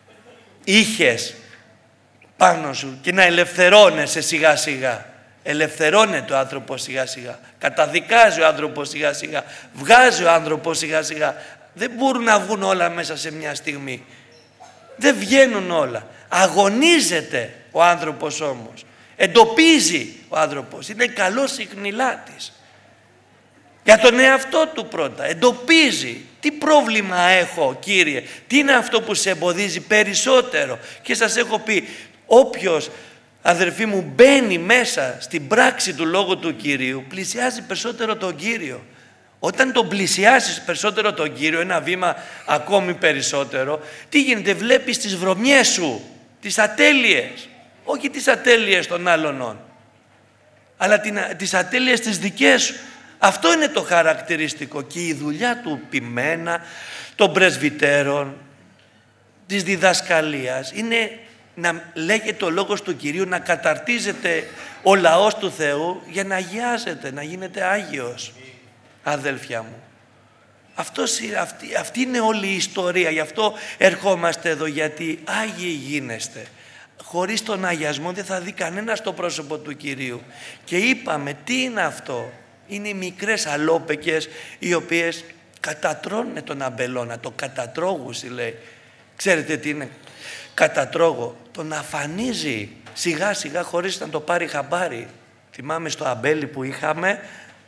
είχες πάνω σου και να ελευθερώνεσαι σιγά σιγά. Ελευθερώνεται ο άνθρωπος σιγά σιγά. Καταδικάζει ο άνθρωπος σιγά σιγά. Βγάζει ο άνθρωπος σιγά σιγά. Δεν μπορούν να βγουν όλα μέσα σε μια στιγμή. Δεν βγαίνουν όλα. Αγωνίζεται ο άνθρωπος όμως. Εντοπίζει ο άνθρωπος. Είναι καλός συχνηλάτης. Για τον εαυτό του πρώτα. Εντοπίζει. Τι πρόβλημα έχω, Κύριε? Τι είναι αυτό που σε εμποδίζει περισσότερο? Και σας έχω πει, όποιος, αδερφοί μου, μπαίνει μέσα στην πράξη του Λόγου του Κυρίου, πλησιάζει περισσότερο τον Κύριο. Όταν τον πλησιάσεις περισσότερο τον Κύριο, ένα βήμα ακόμη περισσότερο, τι γίνεται? Βλέπεις τις βρωμιές σου, τις ατέλειες. Όχι τις ατέλειες των άλλων, αλλά τις ατέλειες τις δικές σου. Αυτό είναι το χαρακτηριστικό. Και η δουλειά του ποιμένα, των πρεσβυτέρων, της διδασκαλίας, είναι να λέγεται ο λόγος του Κυρίου, να καταρτίζεται ο λαός του Θεού για να αγιάζεται, να γίνεται Άγιος. Αδέλφια μου, αυτός, αυτή, αυτή είναι όλη η ιστορία. Γι' αυτό ερχόμαστε εδώ, γιατί Άγιοι γίνεστε. Χωρίς τον αγιασμό δεν θα δει κανένας το πρόσωπο του Κυρίου. Και είπαμε, τι είναι αυτό? Είναι οι μικρές αλόπεκες οι οποίες κατατρώνε τον αμπελώνα, το κατατρώγουσι λέει. Ξέρετε τι είναι κατατρώγω? Τον αφανίζει σιγά σιγά χωρίς να το πάρει χαμπάρι. Θυμάμαι στο αμπέλι που είχαμε,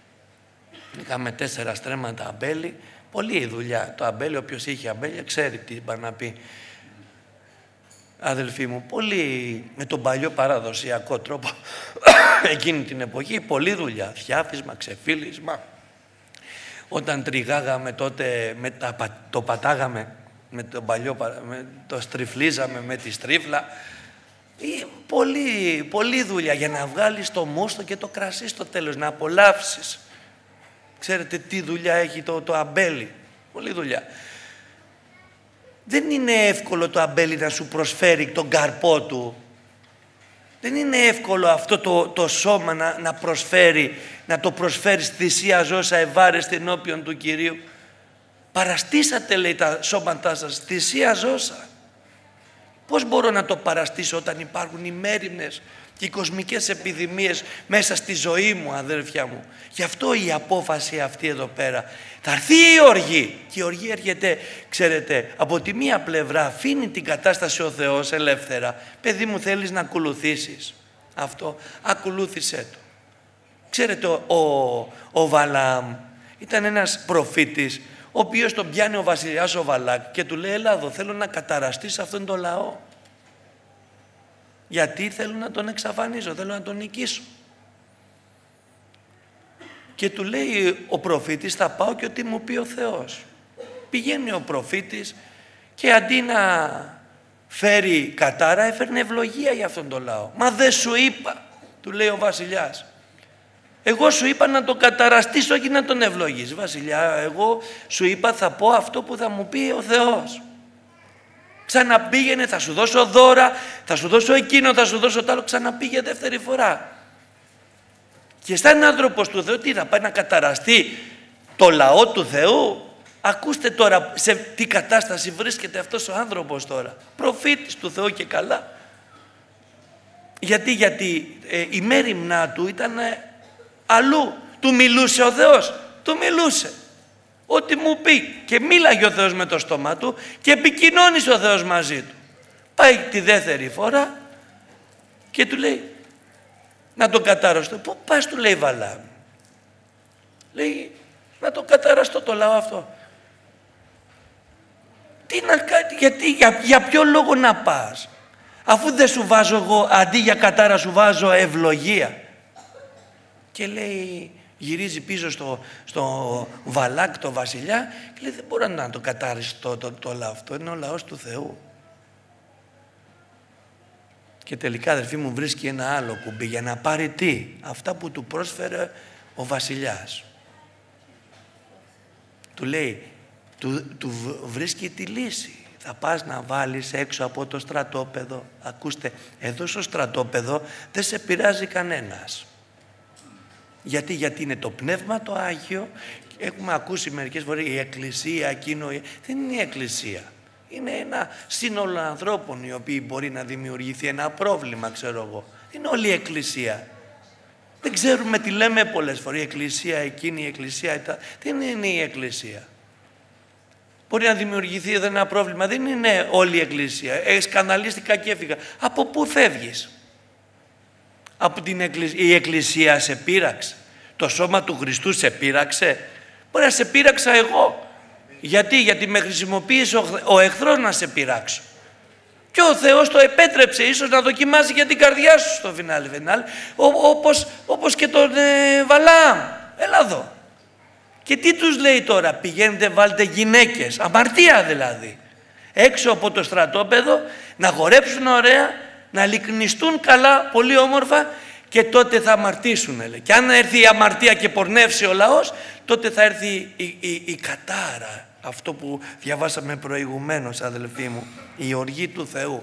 είχαμε τέσσερα στρέμματα αμπέλι, πολλή δουλειά. Το αμπέλι, όποιος είχε αμπέλια ξέρει τι είπα να πει. Αδελφοί μου, πολύ με τον παλιό παραδοσιακό τρόπο εκείνη την εποχή, πολλή δουλειά, θιάφισμα, ξεφύλισμα. Όταν τριγάγαμε τότε, με τα, το πατάγαμε με τον παλιό, με, το στριφλίζαμε με τη στρίφλα. Πολύ, πολύ δουλειά για να βγάλεις το μούστο και το κρασί στο τέλος, να απολαύσεις. Ξέρετε τι δουλειά έχει το, το αμπέλι? Πολύ δουλειά. Δεν είναι εύκολο το αμπέλι να σου προσφέρει τον καρπό του. Δεν είναι εύκολο αυτό το, το σώμα να, να προσφέρει, να το προσφέρει θυσία ζώσα ευάρεστη ενώπιον του Κυρίου. Παραστήσατε, λέει, τα σώματά σας, θυσία ζώσα. Πώς μπορώ να το παραστήσω όταν υπάρχουν οι μέριμνες και οι κοσμικές επιδημίες μέσα στη ζωή μου, αδέρφια μου? Γι' αυτό η απόφαση αυτή εδώ πέρα. Θα έρθει η οργή. Και η οργή έρχεται, ξέρετε, από τη μία πλευρά αφήνει την κατάσταση ο Θεός ελεύθερα. Παιδί μου, θέλεις να ακολουθήσεις αυτό? Ακολούθησέ το. Ξέρετε, ο, ο Βαλάμ Ήταν ένας προφήτης, ο οποίος τον πιάνει ο βασιλιάς ο Βαλάκ και του λέει, έλα εδώ, θέλω να καταραστείς αυτόν τον λαό. Γιατί θέλω να τον εξαφανίσω, θέλω να τον νικήσω. Και του λέει ο προφήτης, θα πάω και ό,τι μου πει ο Θεός. Πηγαίνει ο προφήτης και αντί να φέρει κατάρα, έφερνε ευλογία για αυτόν τον λαό. Μα δεν σου είπα, του λέει ο βασιλιάς. Εγώ σου είπα να τον καταραστείς, όχι να τον ευλογείς. Βασιλιά, εγώ σου είπα θα πω αυτό που θα μου πει ο Θεός. Ξαναπήγαινε, θα σου δώσω δώρα, θα σου δώσω εκείνο, θα σου δώσω τ' άλλο. Ξαναπήγε δεύτερη φορά. Και σαν άνθρωπος του Θεού, τι θα πάει να καταραστεί το λαό του Θεού? Ακούστε τώρα σε τι κατάσταση βρίσκεται αυτός ο άνθρωπος τώρα. Προφήτης του Θεού και καλά. Γιατί, γιατί ε, η μέριμνά του ήταν ε, αλλού. Του μιλούσε ο Θεός. Του μιλούσε. Ό,τι μου πει. Και μίλαγε ο Θεός με το στόμα του και επικοινώνησε ο Θεός μαζί του. Πάει τη δεύτερη φορά και του λέει να τον κατάραστω. Πού πας, του λέει, Βαλάμ? Λέει να τον καταραστώ το λαό αυτό. Τι να κάνει, γιατί, για, για ποιο λόγο να πας, αφού δεν σου βάζω εγώ, αντί για κατάρα σου βάζω ευλογία? Και λέει, γυρίζει πίσω στο, στο Βαλάκ, το βασιλιά, και λέει, δεν μπορώ να το κατάριστώ το, το, το λαό αυτό, είναι ο λαός του Θεού. Και τελικά, αδερφοί μου, βρίσκει ένα άλλο κουμπί για να πάρει τι? Αυτά που του πρόσφερε ο βασιλιάς. Του λέει, του, του βρίσκει τη λύση. Θα πας να βάλεις έξω από το στρατόπεδο. Ακούστε, εδώ στο στρατόπεδο δεν σε πειράζει κανένας. Γιατί, γιατί είναι το Πνεύμα το Άγιο. Έχουμε ακούσει μερικές φορές η Εκκλησία, εκείνο, δεν είναι η Εκκλησία. Είναι ένα σύνολο ανθρώπων οι οποίοι μπορεί να δημιουργηθεί ένα πρόβλημα, ξέρω εγώ. Δεν είναι όλη η Εκκλησία. Δεν ξέρουμε τι λέμε πολλές φορές. Η Εκκλησία εκείνη, η Εκκλησία, δεν είναι η Εκκλησία. Μπορεί να δημιουργηθεί εδώ ένα πρόβλημα. Δεν είναι όλη η Εκκλησία. Ε, σκανδαλίστηκα και έφυγα. Από πού φεύγεις? Από την Εκκλησία. Η Εκκλησία σε πείραξε. Το σώμα του Χριστού σε πείραξε. Μπορεί να σε πείραξα εγώ. Γιατί, γιατί με χρησιμοποίησε ο, ο εχθρός να σε πειράξω. Και ο Θεός το επέτρεψε ίσως να δοκιμάσει για την καρδιά σου στο φινάλι φινάλι. Όπως, όπως και τον ε, Βαλάμ. Έλα εδώ. Και τι τους λέει τώρα? Πηγαίνετε, βάλτε γυναίκες, αμαρτία δηλαδή, έξω από το στρατόπεδο, να χορέψουν ωραία, να λυκνιστούν καλά, πολύ όμορφα, και τότε θα αμαρτήσουν, λέει. Και αν έρθει η αμαρτία και πορνεύσει ο λαός, τότε θα έρθει η, η, η, η κατάρα, αυτό που διαβάσαμε προηγουμένως, αδελφοί μου, η οργή του Θεού.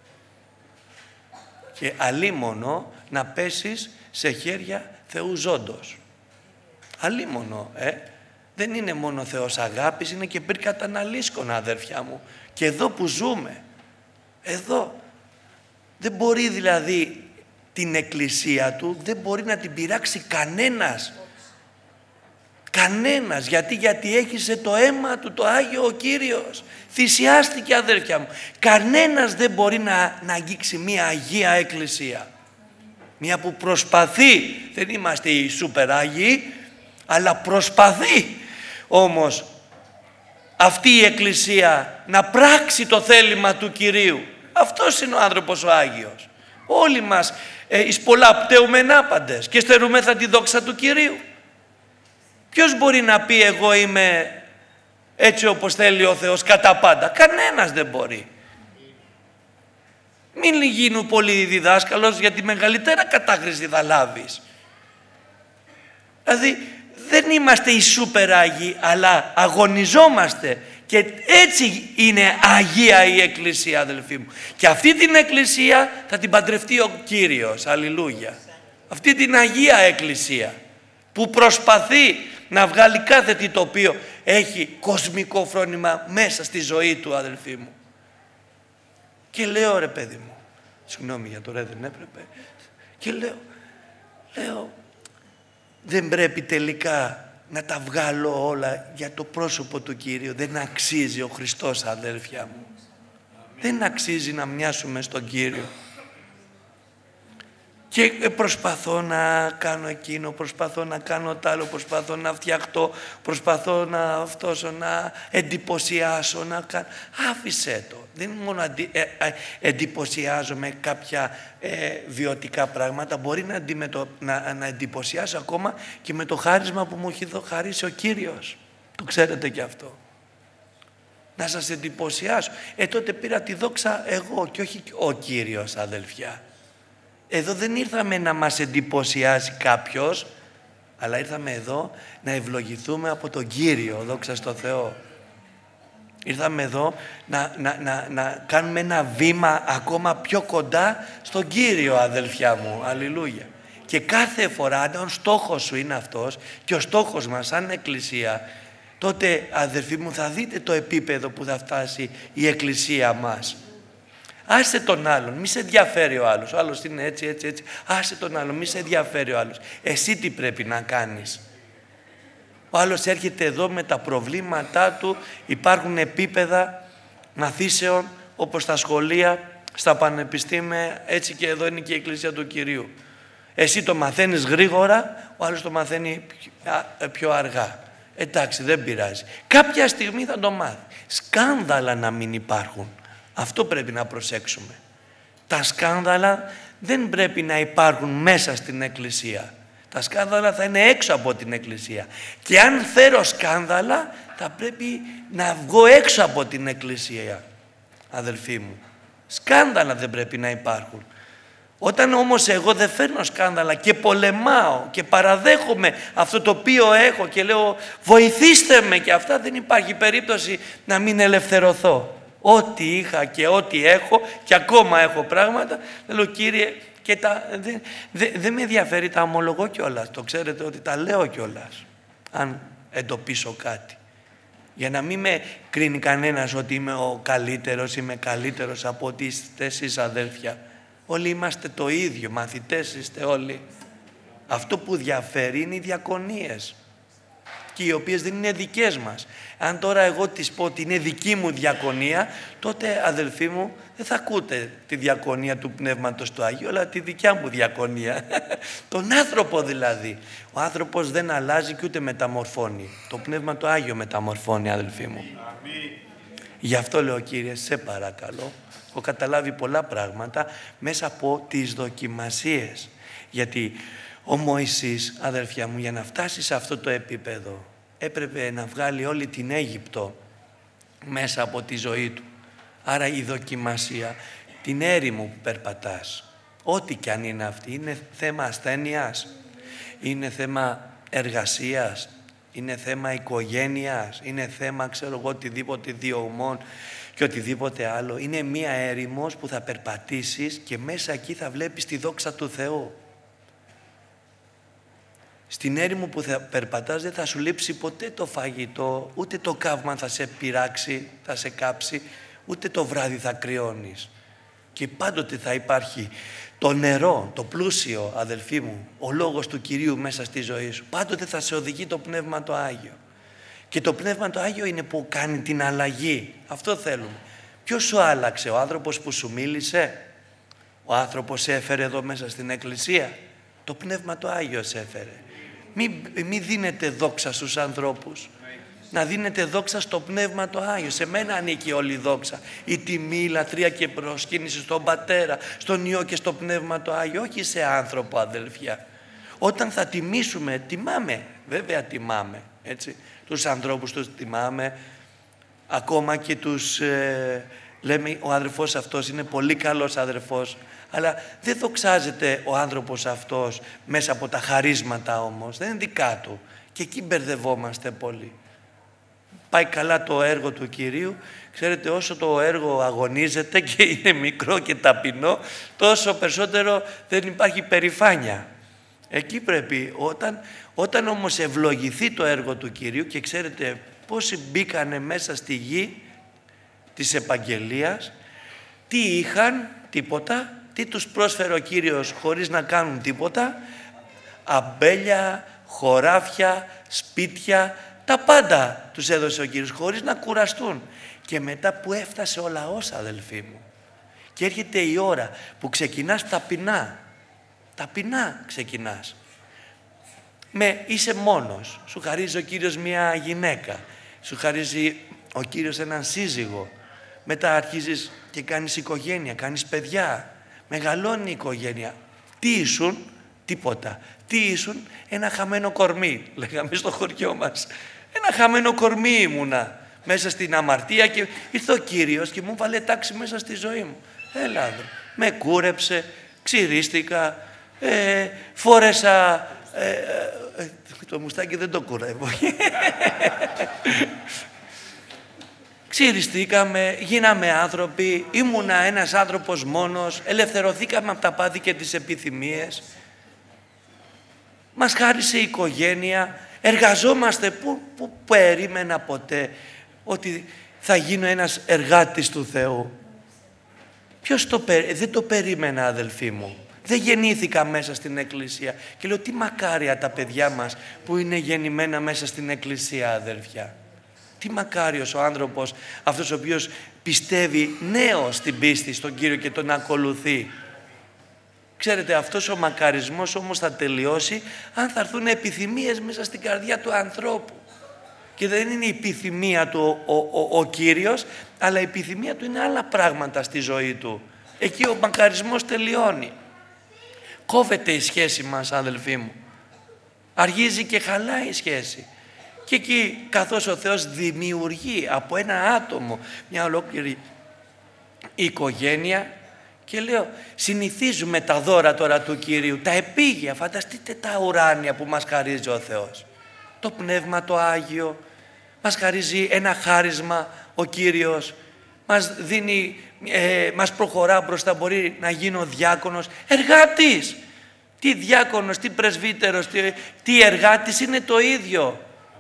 Και αλίμονο να πέσεις σε χέρια Θεού ζώντος. Αλίμονο, ε. Δεν είναι μόνο Θεός αγάπης, είναι και πυρ καταναλύσκων, αδέρφια μου. Και εδώ που ζούμε, εδώ, δεν μπορεί δηλαδή την εκκλησία του, δεν μπορεί να την πειράξει κανένας. Κανένας. Γιατί, γιατί έχισε το αίμα του, το Άγιο ο Κύριος. Θυσιάστηκε, αδέρφια μου. Κανένας δεν μπορεί να, να αγγίξει μια Αγία Εκκλησία. Μια που προσπαθεί, δεν είμαστε οι σούπερ Άγιοι, αλλά προσπαθεί όμως αυτή η Εκκλησία να πράξει το θέλημα του Κυρίου. Αυτός είναι ο άνθρωπος ο Άγιος. Όλοι μας ε, εις πολλά πτέουμε άπαντες και στερούμεθα τη δόξα του Κυρίου. Ποιος μπορεί να πει εγώ είμαι έτσι όπως θέλει ο Θεός κατά πάντα? Κανένας δεν μπορεί. Μην γίνουν πολύ διδάσκαλος, γιατί μεγαλύτερα κατάχρηση θα λάβεις. Δηλαδή δεν είμαστε οι σούπερ Άγιοι, αλλά αγωνιζόμαστε. Και έτσι είναι Αγία η Εκκλησία, αδελφοί μου. Και αυτή την Εκκλησία θα την παντρευτεί ο Κύριος. Αλληλούια. Αυτή την Αγία Εκκλησία που προσπαθεί να βγάλει κάθε τι το οποίο έχει κοσμικό φρόνημα μέσα στη ζωή του, αδελφοί μου. Και λέω, ρε παιδί μου, συγγνώμη για το ρε, δεν έπρεπε. Και λέω, λέω, δεν πρέπει τελικά να τα βγάλω όλα για το πρόσωπο του Κύριου? Δεν αξίζει ο Χριστός, αδέλφια μου. Δεν αξίζει να μοιάσουμε στον Κύριο. Και προσπαθώ να κάνω εκείνο, προσπαθώ να κάνω τ' άλλο, προσπαθώ να φτιαχτώ, προσπαθώ να αυτός, να εντυπωσιάσω, να κάνω. Άφησέ το. Δεν είναι μόνο αντι, ε, ε, εντυπωσιάζομαι κάποια ε, βιωτικά πράγματα. Μπορεί να, αντιμετω, να, να εντυπωσιάσω ακόμα και με το χάρισμα που μου έχει χαρίσει ο Κύριος. Το ξέρετε κι αυτό. Να σας εντυπωσιάσω. Ε, τότε πήρα τη δόξα εγώ και όχι ο Κύριος, αδελφιά. Εδώ δεν ήρθαμε να μας εντυπωσιάσει κάποιος, αλλά ήρθαμε εδώ να ευλογηθούμε από τον Κύριο, δόξα στο Θεό. Ήρθαμε εδώ να, να, να, να κάνουμε ένα βήμα ακόμα πιο κοντά στον Κύριο, αδελφιά μου. Αλληλούια. Και κάθε φορά, αν ο στόχος σου είναι αυτός και ο στόχος μας σαν εκκλησία, τότε, αδελφοί μου, θα δείτε το επίπεδο που θα φτάσει η εκκλησία μας. Άσε τον άλλον, μη σε ενδιαφέρει ο άλλος. Ο άλλος είναι έτσι, έτσι, έτσι. Άσε τον άλλον, μη σε ενδιαφέρει ο άλλος. Εσύ τι πρέπει να κάνεις. Ο άλλος έρχεται εδώ με τα προβλήματά του. Υπάρχουν επίπεδα μαθήσεων, όπως στα σχολεία, στα πανεπιστήμια, έτσι και εδώ είναι και η Εκκλησία του Κυρίου. Εσύ το μαθαίνεις γρήγορα, ο άλλος το μαθαίνει πιο αργά. Εντάξει, δεν πειράζει. Κάποια στιγμή θα το μάθει. Σκάνδαλα να μην υπάρχουν. Αυτό πρέπει να προσέξουμε. Τα σκάνδαλα δεν πρέπει να υπάρχουν μέσα στην Εκκλησία. Τα σκάνδαλα θα είναι έξω από την Εκκλησία. Και αν φέρω σκάνδαλα, θα πρέπει να βγω έξω από την Εκκλησία, αδελφοί μου. Σκάνδαλα δεν πρέπει να υπάρχουν. Όταν όμως εγώ δεν φέρνω σκάνδαλα και πολεμάω και παραδέχομαι αυτό το οποίο έχω και λέω βοηθήστε με και αυτά, δεν υπάρχει περίπτωση να μην ελευθερωθώ. Ό,τι είχα και ό,τι έχω και ακόμα έχω πράγματα, λέω Κύριε, και τα, δεν, δεν, δεν με ενδιαφέρει, τα ομολογώ κιόλας. Το ξέρετε ότι τα λέω κιόλας, αν εντοπίσω κάτι. Για να μην με κρίνει κανένας ότι είμαι ο καλύτερος, είμαι καλύτερος από ότι είστε εσείς αδέλφια. Όλοι είμαστε το ίδιο, μαθητές είστε όλοι. Αυτό που διαφέρει είναι οι διακονίες. Και οι οποίες δεν είναι δικές μας. Αν τώρα εγώ της πω ότι είναι δική μου διακονία, τότε αδελφοί μου δεν θα ακούτε τη διακονία του Πνεύματος του Αγίου, αλλά τη δικιά μου διακονία. Τον άνθρωπο δηλαδή. Ο άνθρωπος δεν αλλάζει και ούτε μεταμορφώνει. Το Πνεύμα του Άγιο μεταμορφώνει, αδελφοί μου. Αμήν. Γι' αυτό λέω Κύριε, σε παρακαλώ, έχω καταλάβει πολλά πράγματα μέσα από τις δοκιμασίες. Γιατί ο Μωυσής, αδελφιά μου, για να φτάσει σε αυτό το επίπεδο, έπρεπε να βγάλει όλη την Αίγυπτο μέσα από τη ζωή του. Άρα η δοκιμασία, την έρημο που περπατάς, ό,τι κι αν είναι αυτή, είναι θέμα ασθένειας, είναι θέμα εργασίας, είναι θέμα οικογένειας, είναι θέμα, ξέρω εγώ, οτιδήποτε διωγμών και οτιδήποτε άλλο. Είναι μία έρημος που θα περπατήσεις και μέσα εκεί θα βλέπεις τη δόξα του Θεού. Στην έρημο που θα περπατάς δεν θα σου λείψει ποτέ το φαγητό, ούτε το καύμα θα σε πειράξει, θα σε κάψει, ούτε το βράδυ θα κρυώνεις. Και πάντοτε θα υπάρχει το νερό, το πλούσιο, αδελφοί μου, ο λόγος του Κυρίου μέσα στη ζωή σου. Πάντοτε θα σε οδηγεί το Πνεύμα το Άγιο. Και το Πνεύμα το Άγιο είναι που κάνει την αλλαγή. Αυτό θέλουμε. Ποιος σου άλλαξε, ο άνθρωπος που σου μίλησε, ο άνθρωπος σε έφερε εδώ μέσα στην Εκκλησία. Το Πνεύμα το Άγιο σε έφερε. Μην μη δίνετε δόξα στους ανθρώπους. Να δίνετε δόξα στο Πνεύμα το Άγιο. Σε μένα ανήκει όλη η δόξα. Η τιμή, η λατρεία και προσκύνηση στον Πατέρα, στον Υιό και στο Πνεύμα το Άγιο. Όχι σε άνθρωπο, αδελφιά. Όταν θα τιμήσουμε, τιμάμε. Βέβαια τιμάμε. Έτσι. Τους ανθρώπους τους τιμάμε. Ακόμα και τους... Ε, λέμε ο αδερφός αυτός είναι πολύ καλός αδερφός. Αλλά δεν δοξάζεται ο άνθρωπος αυτός μέσα από τα χαρίσματα όμως. Δεν είναι δικά του. Και εκεί μπερδευόμαστε πολύ. Πάει καλά το έργο του Κυρίου. Ξέρετε, όσο το έργο αγωνίζεται και είναι μικρό και ταπεινό, τόσο περισσότερο δεν υπάρχει περηφάνεια. Εκεί πρέπει, όταν, όταν όμως ευλογηθεί το έργο του Κυρίου, και ξέρετε πόσοι μπήκανε μέσα στη γη της επαγγελίας, τι είχαν, τίποτα, τι τους πρόσφερε ο Κύριος χωρίς να κάνουν τίποτα, αμπέλια, χωράφια, σπίτια, τα πάντα τους έδωσε ο Κύριος χωρίς να κουραστούν. Και μετά που έφτασε ο λαός, αδελφοί μου, και έρχεται η ώρα που ξεκινάς ταπεινά, Ταπεινά ξεκινάς. Με είσαι μόνος. Σου χαρίζει ο Κύριος μια γυναίκα. Σου χαρίζει ο Κύριος έναν σύζυγο. Μετά αρχίζεις και κάνεις οικογένεια, κάνεις παιδιά. Μεγαλώνει η οικογένεια. Τι ήσουν? Τίποτα. Τι ήσουν? Ένα χαμένο κορμί, λέγαμε στο χωριό μας. Ένα χαμένο κορμί ήμουνα μέσα στην αμαρτία και ήρθε ο Κύριος και μου βάλε τάξη μέσα στη ζωή μου. Έλα, άνδρε. Με κούρεψε, ξυρίστηκα, ε, φόρεσα... Ε, ε, το μουστάκι δεν το κουρεύω. Ξυριστήκαμε, γίναμε άνθρωποι, ήμουνα ένας άνθρωπος μόνος, ελευθερωθήκαμε από τα πάθη και τις επιθυμίες. Μας χάρισε η οικογένεια, εργαζόμαστε που, που περίμενα ποτέ ότι θα γίνω ένας εργάτης του Θεού. Ποιος το περί... Δεν το περίμενα, αδελφοί μου. Δεν γεννήθηκα μέσα στην Εκκλησία. Και λέω, τι μακάρια τα παιδιά μας που είναι γεννημένα μέσα στην Εκκλησία, αδελφιά. Τι μακάριος ο άνθρωπος, αυτός ο οποίος πιστεύει νέος στην πίστη στον Κύριο και τον ακολουθεί. Ξέρετε, αυτός ο μακαρισμός όμως θα τελειώσει αν θα έρθουν επιθυμίες μέσα στην καρδιά του ανθρώπου. Και δεν είναι η επιθυμία του ο, ο, ο, ο Κύριος, αλλά η επιθυμία του είναι άλλα πράγματα στη ζωή του. Εκεί ο μακαρισμός τελειώνει. Κόβεται η σχέση μας, αδελφοί μου. Αργίζει και χαλάει η σχέση. Και εκεί, καθώς ο Θεός δημιουργεί από ένα άτομο μια ολόκληρη οικογένεια, και λέω, συνηθίζουμε τα δώρα τώρα του Κυρίου, τα επίγεια, φανταστείτε τα ουράνια που μας χαρίζει ο Θεός. Το Πνεύμα το Άγιο, μας χαρίζει ένα χάρισμα ο Κύριος, μας δίνει, ε, μας προχωρά μπροστά, μπορεί να γίνω διάκονος, εργάτης. Τι διάκονος, τι πρεσβύτερος, τι, τι εργάτης, είναι το ίδιο.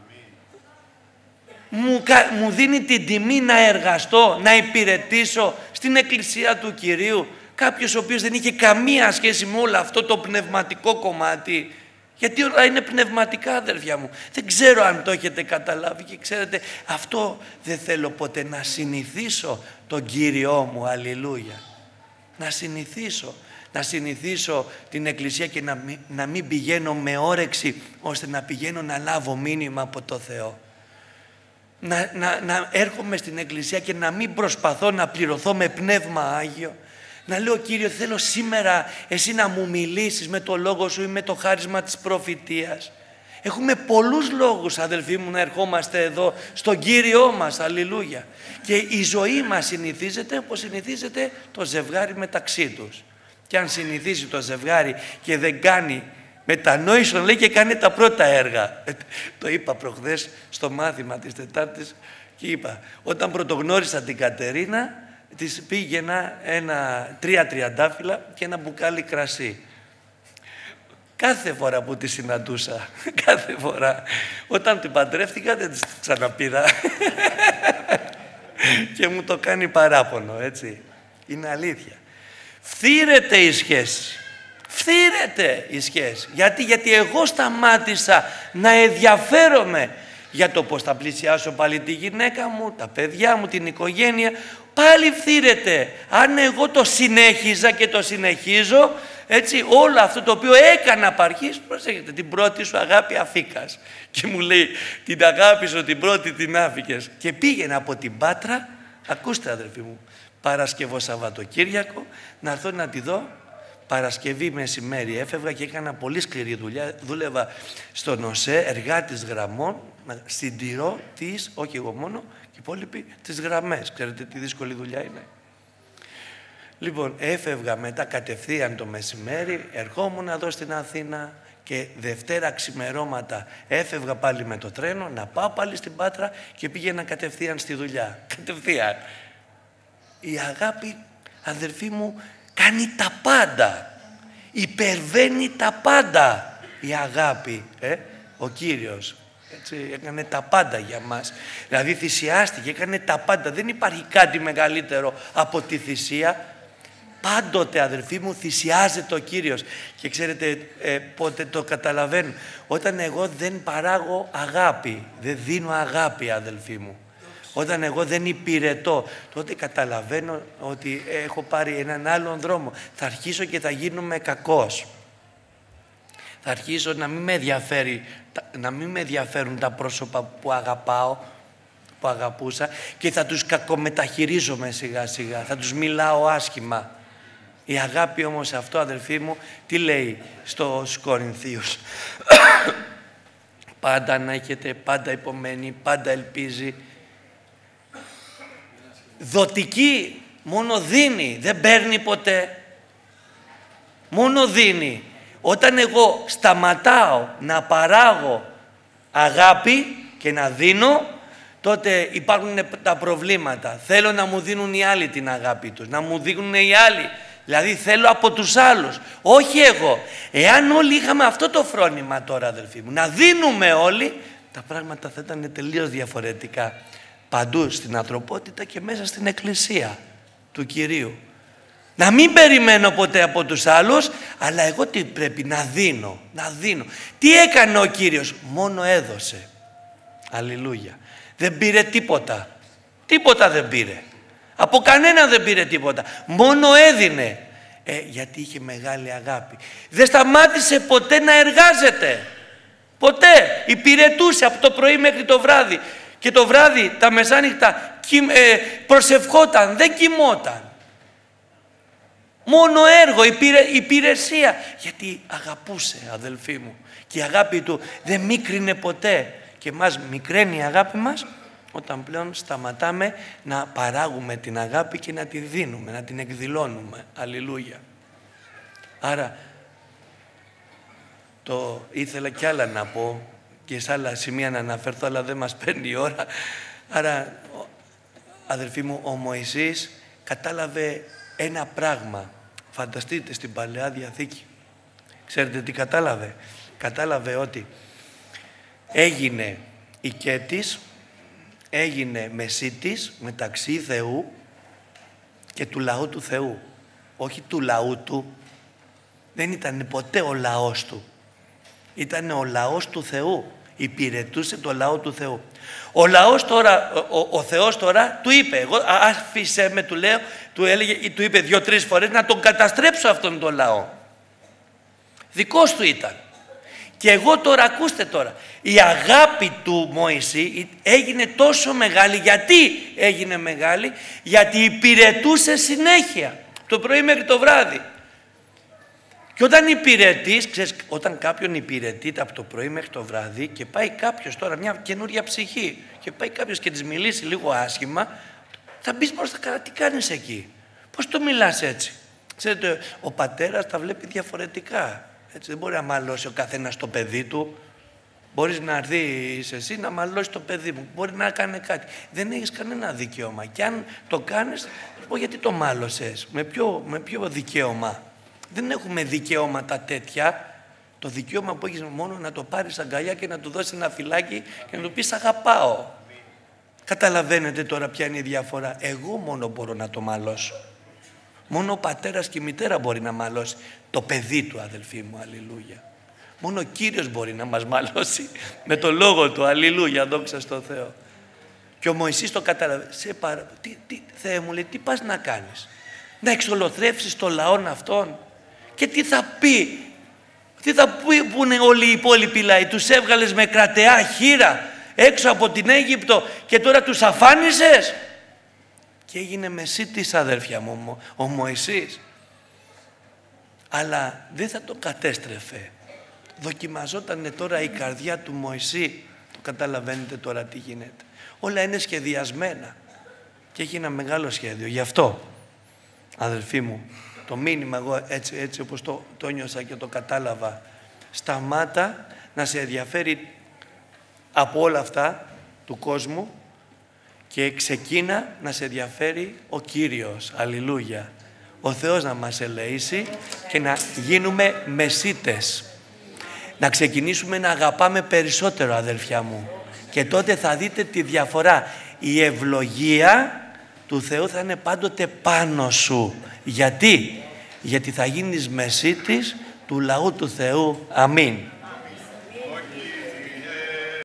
Μου, μου δίνει την τιμή να εργαστώ, να υπηρετήσω στην Εκκλησία του Κυρίου. Κάποιος ο οποίος δεν είχε καμία σχέση με όλο αυτό το πνευματικό κομμάτι. Γιατί όλα είναι πνευματικά, αδέρφια μου. Δεν ξέρω αν το έχετε καταλάβει και ξέρετε, αυτό δεν θέλω ποτέ, να συνηθίσω τον Κύριό μου, αλληλούια. Να συνηθίσω, να συνηθίσω την Εκκλησία και να μην, να μην πηγαίνω με όρεξη, ώστε να πηγαίνω να λάβω μήνυμα από το Θεό. Να, να, να έρχομαι στην Εκκλησία και να μην προσπαθώ να πληρωθώ με Πνεύμα Άγιο. Να λέω, Κύριε, θέλω σήμερα εσύ να μου μιλήσεις με το λόγο σου ή με το χάρισμα της προφητείας. Έχουμε πολλούς λόγους, αδελφοί μου, να ερχόμαστε εδώ στον Κύριό μας, αλληλούια. Και η ζωή μας συνηθίζεται όπως συνηθίζεται το ζευγάρι μεταξύ τους. Και αν συνηθίζει το ζευγάρι και δεν κάνει μετανόησον, λέει, και κάνει τα πρώτα έργα. Το είπα προχθές στο μάθημα της Τετάρτης και είπα, όταν πρωτογνώρισα την Κατερίνα, της πήγαινα ένα, τρία τριαντάφυλλα και ένα μπουκάλι κρασί. Κάθε φορά που τη συναντούσα, κάθε φορά, όταν την παντρεύτηκα δεν της ξαναπήρα. Και μου το κάνει παράπονο, έτσι. Είναι αλήθεια. Φθήρεται η σχέση. Φθήρεται η σχέση. Γιατί, γιατί εγώ σταμάτησα να ενδιαφέρομαι για το πώς θα πλησιάσω πάλι τη γυναίκα μου, τα παιδιά μου, την οικογένεια. Πάλι φθήρεται. Αν εγώ το συνέχιζα και το συνεχίζω, έτσι, όλο αυτό το οποίο έκανα απ' αρχής, προσέχετε, την πρώτη σου αγάπη αφήκας. Και μου λέει, την αγάπη σου την πρώτη την άφηκες. Και πήγαινα από την Πάτρα, ακούστε αδερφοί μου, Παρασκευό Σαββατοκύριακο, να έρθω να τη δω. Παρασκευή μεσημέρι έφευγα και έκανα πολύ σκληρή δουλειά. Δούλευα στον ΟΣΕ, εργάτης γραμμών, συντηρώ τις, όχι εγώ μόνο, και οι υπόλοιποι, τις γραμμές. Ξέρετε τι δύσκολη δουλειά είναι. Λοιπόν, έφευγα μετά κατευθείαν το μεσημέρι, ερχόμουν εδώ στην Αθήνα και Δευτέρα ξημερώματα έφευγα πάλι με το τρένο, να πάω πάλι στην Πάτρα και πήγαινα κατευθείαν στη δουλειά. Κατευθείαν. Η αγάπη, αδερφοί μου, κάνει τα πάντα. Υπερβαίνει τα πάντα η αγάπη. Ε? Ο Κύριος έτσι, έκανε τα πάντα για μας. Δηλαδή θυσιάστηκε, έκανε τα πάντα. Δεν υπάρχει κάτι μεγαλύτερο από τη θυσία. Πάντοτε, αδερφοί μου, θυσιάζεται ο Κύριος. Και ξέρετε ε, πότε το καταλαβαίνω. Όταν εγώ δεν παράγω αγάπη, δεν δίνω αγάπη, αδελφοί μου. Όταν εγώ δεν υπηρετώ, τότε καταλαβαίνω ότι έχω πάρει έναν άλλον δρόμο. Θα αρχίσω και θα γίνομαι κακός. Θα αρχίσω να μην με ενδιαφέρει, να μην με ενδιαφέρουν τα πρόσωπα που αγαπάω, που αγαπούσα και θα τους κακομεταχειρίζομαι σιγά σιγά, θα τους μιλάω άσχημα. Η αγάπη όμως αυτό, αδελφοί μου, τι λέει στους Κορινθίους? Πάντα να έχετε, πάντα υπομένει, πάντα ελπίζει. Δοτική, μόνο δίνει, δεν παίρνει ποτέ. Μόνο δίνει. Όταν εγώ σταματάω να παράγω αγάπη και να δίνω, τότε υπάρχουν τα προβλήματα. Θέλω να μου δίνουν οι άλλοι την αγάπη τους, να μου δίνουν οι άλλοι. Δηλαδή θέλω από τους άλλους, όχι εγώ. Εάν όλοι είχαμε αυτό το φρόνημα τώρα, αδελφοί μου, να δίνουμε όλοι, τα πράγματα θα ήταν τελείως διαφορετικά. Παντού στην ανθρωπότητα και μέσα στην εκκλησία του Κυρίου. Να μην περιμένω ποτέ από τους άλλους, αλλά εγώ τι πρέπει να δίνω, να δίνω. Τι έκανε ο Κύριος? Μόνο έδωσε. Αλληλούια. Δεν πήρε τίποτα. Τίποτα δεν πήρε. Από κανένα δεν πήρε τίποτα. Μόνο έδινε. Ε, γιατί είχε μεγάλη αγάπη. Δεν σταμάτησε ποτέ να εργάζεται. Ποτέ. Υπηρετούσε από το πρωί μέχρι το βράδυ. Και το βράδυ, τα μεσάνυχτα, ε, προσευχόταν. Δεν κοιμόταν. Μόνο έργο, υπηρε, υπηρεσία. Γιατί αγαπούσε, αδελφοί μου. Και η αγάπη του δεν μίκρινε ποτέ. Και μας μικραίνει η αγάπη μας όταν πλέον σταματάμε να παράγουμε την αγάπη και να τη δίνουμε, να την εκδηλώνουμε. Αλληλούια. Άρα, το ήθελα κι άλλα να πω και σε άλλα σημεία να αναφερθώ, αλλά δεν μας παίρνει η ώρα. Άρα, αδελφοί μου, ο Μωυσής κατάλαβε ένα πράγμα. Φανταστείτε, στην Παλαιά Διαθήκη. Ξέρετε τι κατάλαβε? Κατάλαβε ότι έγινε οικέτης, έγινε μεσίτης μεταξύ Θεού και του λαού του Θεού. Όχι του λαού του. Δεν ήταν ποτέ ο λαός του. Ήταν ο λαός του Θεού. Υπηρετούσε το λαό του Θεού. Ο λαός τώρα, ο, ο, ο Θεός τώρα του είπε, εγώ άφησε με, του λέω, του έλεγε, του είπε δύο-τρεις φορές να τον καταστρέψω αυτόν τον λαό. Δικός του ήταν. Και εγώ τώρα, ακούστε τώρα, η αγάπη του Μωυσή έγινε τόσο μεγάλη. Γιατί έγινε μεγάλη? Γιατί υπηρετούσε συνέχεια, το πρωί μέχρι το βράδυ. Και όταν υπηρετείς, ξέρεις, όταν κάποιον υπηρετείται από το πρωί μέχρι το βράδυ και πάει κάποιος τώρα, μια καινούρια ψυχή, και πάει κάποιος και της μιλήσει λίγο άσχημα, θα μπεις μπροστά, τι κάνεις εκεί? Πώς το μιλάς έτσι? Ξέρετε, ο πατέρας τα βλέπει διαφορετικά. Έτσι, δεν μπορεί να μαλώσει ο καθένας το παιδί του. Μπορείς να έρθεις εσύ να μαλώσει το παιδί μου. Μπορεί να κάνει κάτι. Δεν έχεις κανένα δικαίωμα. Και αν το κάνεις, θα πω γιατί το μάλωσες. Με ποιο, με ποιο δικαίωμα? Δεν έχουμε δικαιώματα τέτοια. Το δικαίωμα που έχεις μόνο να το πάρεις αγκαλιά και να του δώσεις ένα φυλάκι και να του πεις αγαπάω. Καταλαβαίνετε τώρα ποια είναι η διαφορά? Εγώ μόνο μπορώ να το μαλώσω. Μόνο ο πατέρας και η μητέρα μπορεί να μαλώσει το παιδί του, αδελφοί μου, αλληλούια. Μόνο ο Κύριος μπορεί να μας μαλώσει με το λόγο του, αλληλούια, δόξα στο Θεό. Και ο Μωυσής το κατάλαβε. Σε παρα... τι, τι, Θεέ μου, λέει, τι πας να κάνεις? Να εξολοθρεύσεις το λαόν αυτόν? Και τι θα πει? Τι θα πούνε όλοι οι υπόλοιποι λαοί? Τους έβγαλες με κρατεά χείρα έξω από την Αίγυπτο και τώρα τους αφάνισες? Και έγινε μεσίτης, αδέρφια μου, ο Μωυσής. Αλλά δεν θα το κατέστρεφε. Δοκιμαζότανε τώρα η καρδιά του Μωυσή. Το καταλαβαίνετε τώρα τι γίνεται? Όλα είναι σχεδιασμένα. Και έχει ένα μεγάλο σχέδιο. Γι' αυτό, αδελφοί μου, το μήνυμα εγώ έτσι, έτσι όπως το, το νιώσα και το κατάλαβα, σταμάτα να σε ενδιαφέρει από όλα αυτά του κόσμου και ξεκίνα να σε ενδιαφέρει ο Κύριος. Αλληλούια. Ο Θεός να μας ελεήσει και να γίνουμε μεσίτες. Να ξεκινήσουμε να αγαπάμε περισσότερο, αδελφιά μου. Και τότε θα δείτε τη διαφορά. Η ευλογία του Θεού θα είναι πάντοτε πάνω σου. Γιατί? Γιατί θα γίνεις μεσίτης του λαού του Θεού. Αμήν.